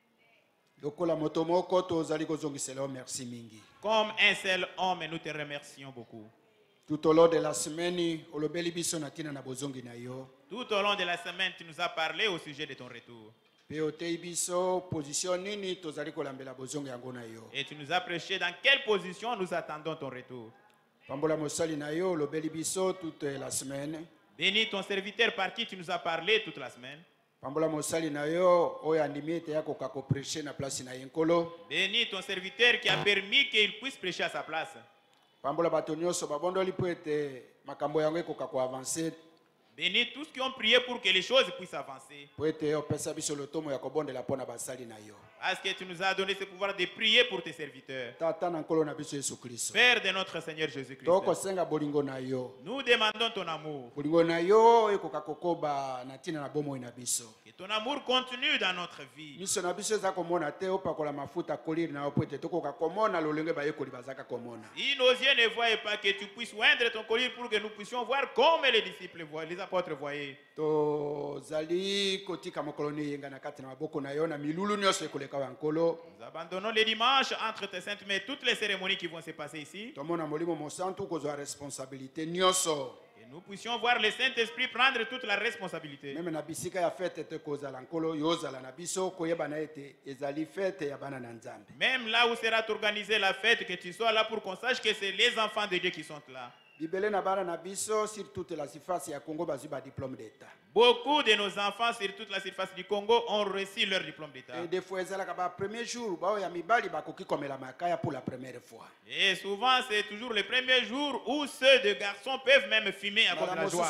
Comme un seul homme, nous te remercions beaucoup. Tout au long de la semaine, tout au long de la semaine, tu nous as parlé au sujet de ton retour. Et tu nous as prêché dans quelle position nous attendons ton retour. Bénis ton serviteur par qui tu nous as parlé toute la semaine. Bénis ton serviteur qui a permis qu'il puisse prêcher à sa place. Bénis tous qui ont prié pour que les choses puissent avancer. Parce que tu nous as donné ce pouvoir de prier pour tes serviteurs. Père de notre Seigneur Jésus-Christ, nous demandons ton amour. Que ton amour continue dans notre vie. Si nos yeux ne voient pas, que tu puisses oindre ton collier pour que nous puissions voir comme les disciples voient, les apôtres voyaient. Nous abandonnons les dimanches entre tes saintes mains toutes les cérémonies qui vont se passer ici. Et nous puissions voir le Saint-Esprit prendre toute la responsabilité. Même là où sera organisée la fête, que tu sois là pour qu'on sache que c'est les enfants de Dieu qui sont là. Beaucoup de nos enfants sur toute la surface du Congo ont reçu leur diplôme d'État. Et souvent c'est toujours le premier jour où ceux de garçons peuvent même fumer à cause de la joie.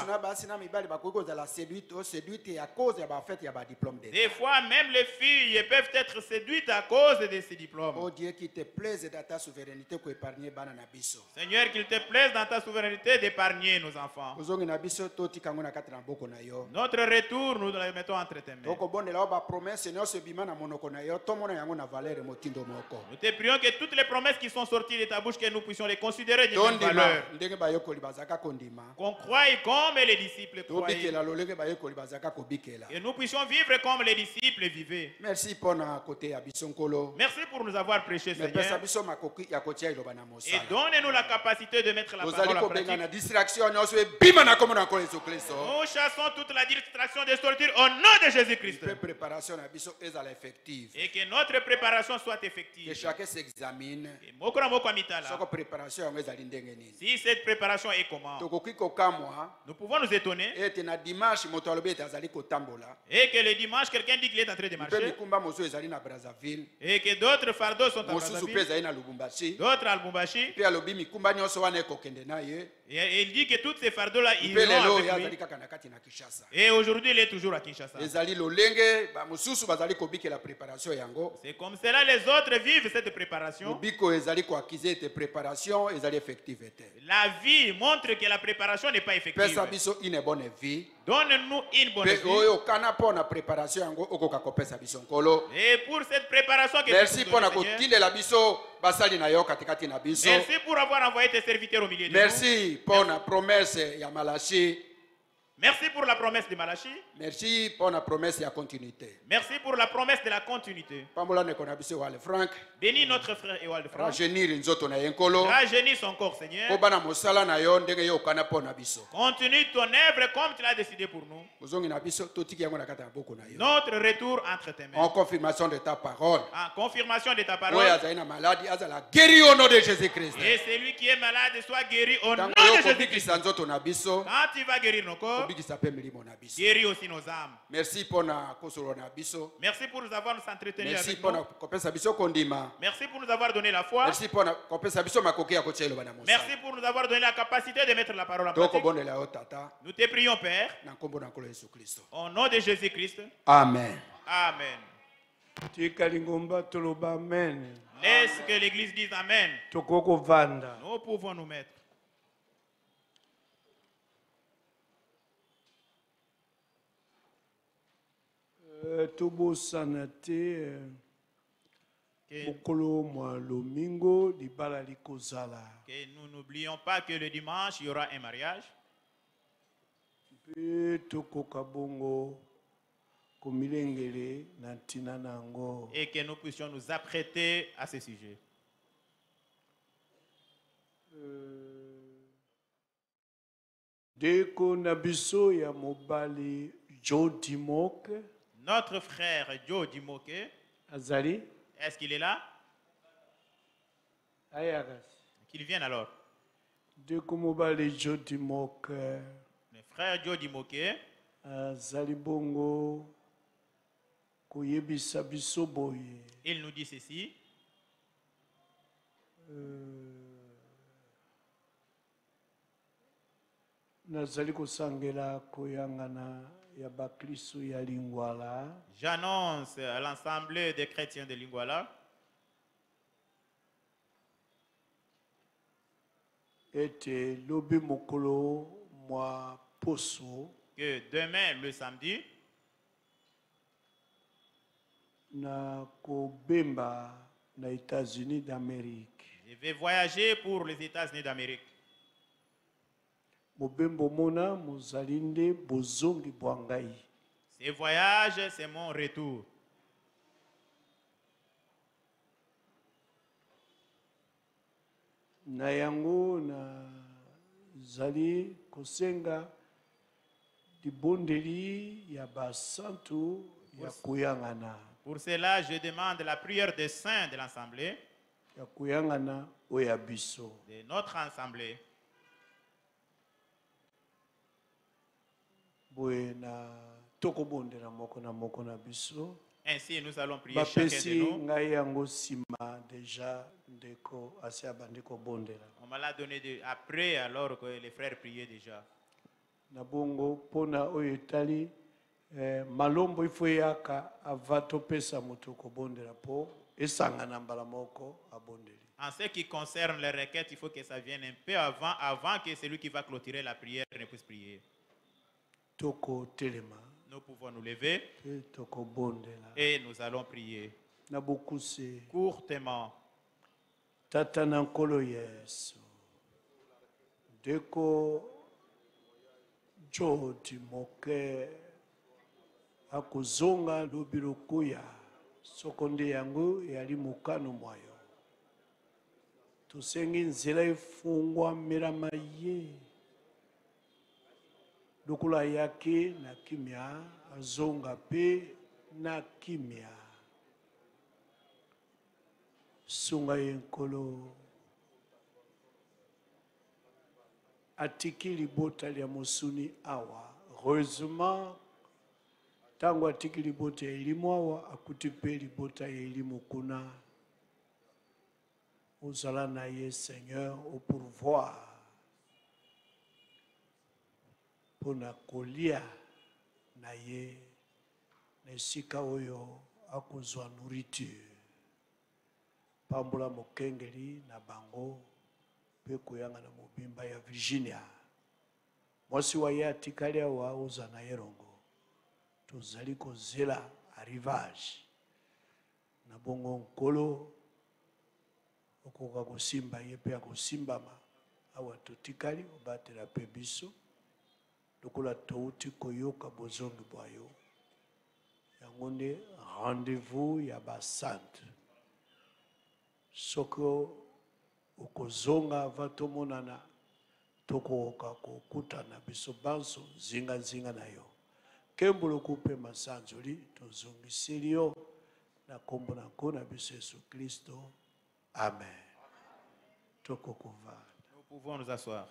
Des fois même les filles peuvent être séduites à cause de ces diplômes. Oh Dieu, qu'il te plaise dans ta souveraineté Seigneur, qu'il te plaise dans ta souveraineté souveraineté d'épargner nos enfants. Notre retour, nous le mettons entre tes mains. Nous te prions que toutes les promesses qui sont sorties de ta bouche, que nous puissions les considérer d'une valeur. Qu'on croie comme les disciples croyaient. Et nous puissions vivre comme les disciples vivaient. Merci pour nous avoir prêché, Seigneur. Et donnez-nous la capacité de mettre la parole en pratique. Nous chassons toute la distraction des sorties au nom de Jésus-Christ. Et que notre préparation soit effective. Que chacun s'examine. Si cette préparation est comment? Nous pouvons nous étonner. Et que le dimanche, quelqu'un dit qu'il est en train de marcher. Et que d'autres fardeaux sont à Brazzaville. D'autres à Lubumbashi. Et il dit que tous ces fardeaux-là, ils iront avec lui. Et aujourd'hui, il est toujours à Kinshasa. C'est comme cela les autres vivent cette préparation. La vie montre que la préparation n'est pas effective. Donne-nous une bonne vie. Et pour cette préparation que merci pour merci pour avoir envoyé tes serviteurs au milieu de nous. Merci pour la promesse ya Malachi. Merci pour la promesse de Malachi. Merci pour la promesse de la continuité. Merci pour la promesse de la continuité. Bénis notre frère Ewald Frank. Rajeunir son corps, Seigneur. Continue ton œuvre comme tu l'as décidé pour nous. Notre retour entre tes mains. En confirmation de ta parole. En confirmation de ta parole. Guéri au nom de Jésus-Christ. Et celui qui est malade soit guéri au nom de Jésus-Christ. Quand tu vas guérir nos corps, guéris aussi nos âmes. Merci pour merci pour nous avoir nous entretenus merci avec pour nous. Merci pour nous avoir donné la foi. Merci pour nous avoir donné la capacité de mettre la parole en pratique. Nous te prions, Père. Au nom de Jésus-Christ. Amen. Amen. Laisse que l'Église dise Amen. Nous pouvons nous mettre. Que nous n'oublions pas que le dimanche, il y aura un mariage. Et que nous puissions nous apprêter à ce sujet. Notre frère Joe Dimoke, est-ce qu'il est là? Qu'il vienne alors. Le frère Joe Dimoke, il nous dit ceci. J'annonce à l'ensemble des chrétiens de Lingwala que demain, le samedi, je vais voyager pour les États-Unis d'Amérique. Ce voyage, c'est mon retour. Pour cela, je demande la prière des saints de l'Assemblée, de notre Assemblée. Ainsi, nous allons prier chacun de nous. On m'a donné après, alors que les frères priaient déjà. En ce qui concerne les requêtes, il faut que ça vienne un peu avant que celui qui va clôturer la prière ne puisse prier. Nous pouvons nous lever et nous allons prier courtement. Tata nankolo Yesu. Deko Jodi moke akuzonga lubirukuya sokonde yangu yali mukano mwayo. Tusengi nzela ifungwa mirama ye. Lukula yake na kimya azonga pe na kimya. Sunga yenkolo atikili bota ya musuni awa. Heureusement, tango atikili bota ya elimu awa, akutipeli bota ya elimu kuna. Uzala na ye Seigneur au pourvoir. Pona kolia na ye nesika oyo akuzwa nourriture. Pambula mokengeli na bango pe kuyanga na mobimba ya Virginia. Mwasi wa ye atikali awa uza na yerongo. Tozali kozela arrivage. Na bongo nkolo okoka kosimba ye pe akosimbama awa totikali obatela pe biso. Lokola touti koyoka bozongi bwayo. Yango nde rendez-vous ya basante. Soko ukozonga vatomonana tokoka kokutana biso banso zinga na yo. Kembolo kupe masanzoli tozongiseli yo na kombo na nkona biso Yesu Kristo. Amen. Tokokova. Nous pouvons nous asseoir.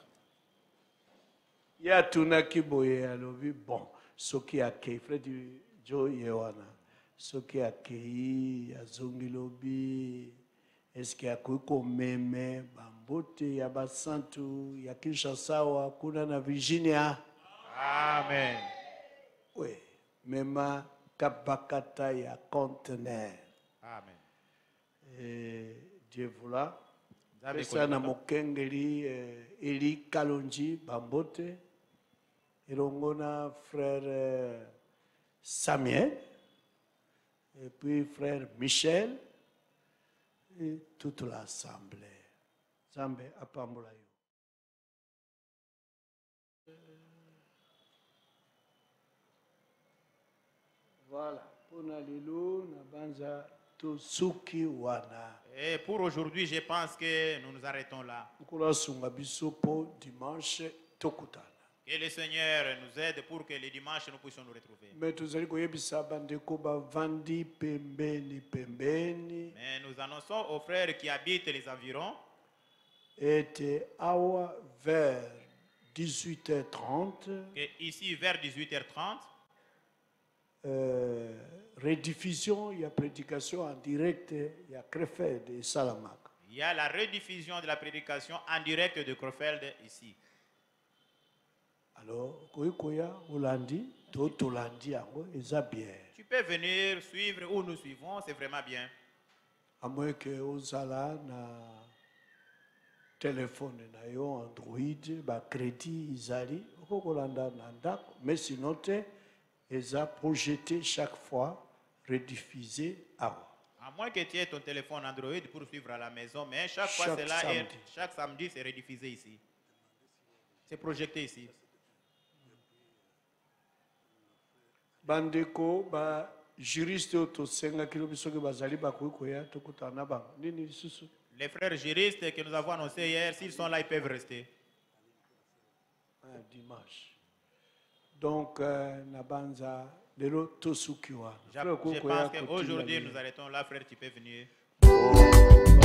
Ya tunaki boye alobi bon soki akei Fredi Jo Yewana soki akei azongi lobi eske akuiko meme bambote ya basantu ya Kinshasa wa kuna na Virginia. Amen. Oui, mema kabakata ya conteneur. Amen. Dieu voula. Pesa na mokengeli Eli Kalonji bambote. Elongona frère Samuel. Et puis frère Michel. Et toute l'assemblée. Zambe apambola yo. Voilà. Pona lilo na banza to suki wana. Et pour aujourd'hui, je pense que nous nous arrêtons là. Kula sunga biso po dimanche tokutana. Que le Seigneur nous aide pour que les dimanches nous puissions nous retrouver. Mais tozali koyebisa bandeko bavandi pembeni. Mais nous annonçons aux frères qui habitent les environs. Était awa vers 18h30. Que ici vers 18h30. Rediffusion, il y a prédication en direct, il y a Krefeld et Salamak. Il y a la rediffusion de la prédication en direct de Krefeld ici. Alors, koya Olandi, tout Olandi, c'est bien. Tu peux venir suivre où nous suivons, c'est vraiment bien. À moins que Osala na téléphone na yo Android, ba crédit Isali, okolanda nanda, mais sinon ils ont projeté chaque fois, rediffusé à moins que tu aies ton téléphone Android pour suivre à la maison, mais chaque fois c'est là, chaque samedi c'est rediffusé ici. C'est projeté ici. Bandeko, ba juriste to senga kilo bisoke bazali ba koya to kutana ba. Nini susu? Les frères juristes que nous avons annoncés hier, s'ils sont là, ils peuvent rester. Dimanche. Donc, Nabanza, Lelo Tosukiwa. Je pense qu'aujourd'hui, nous arrêtons là, frère, tu peux venir.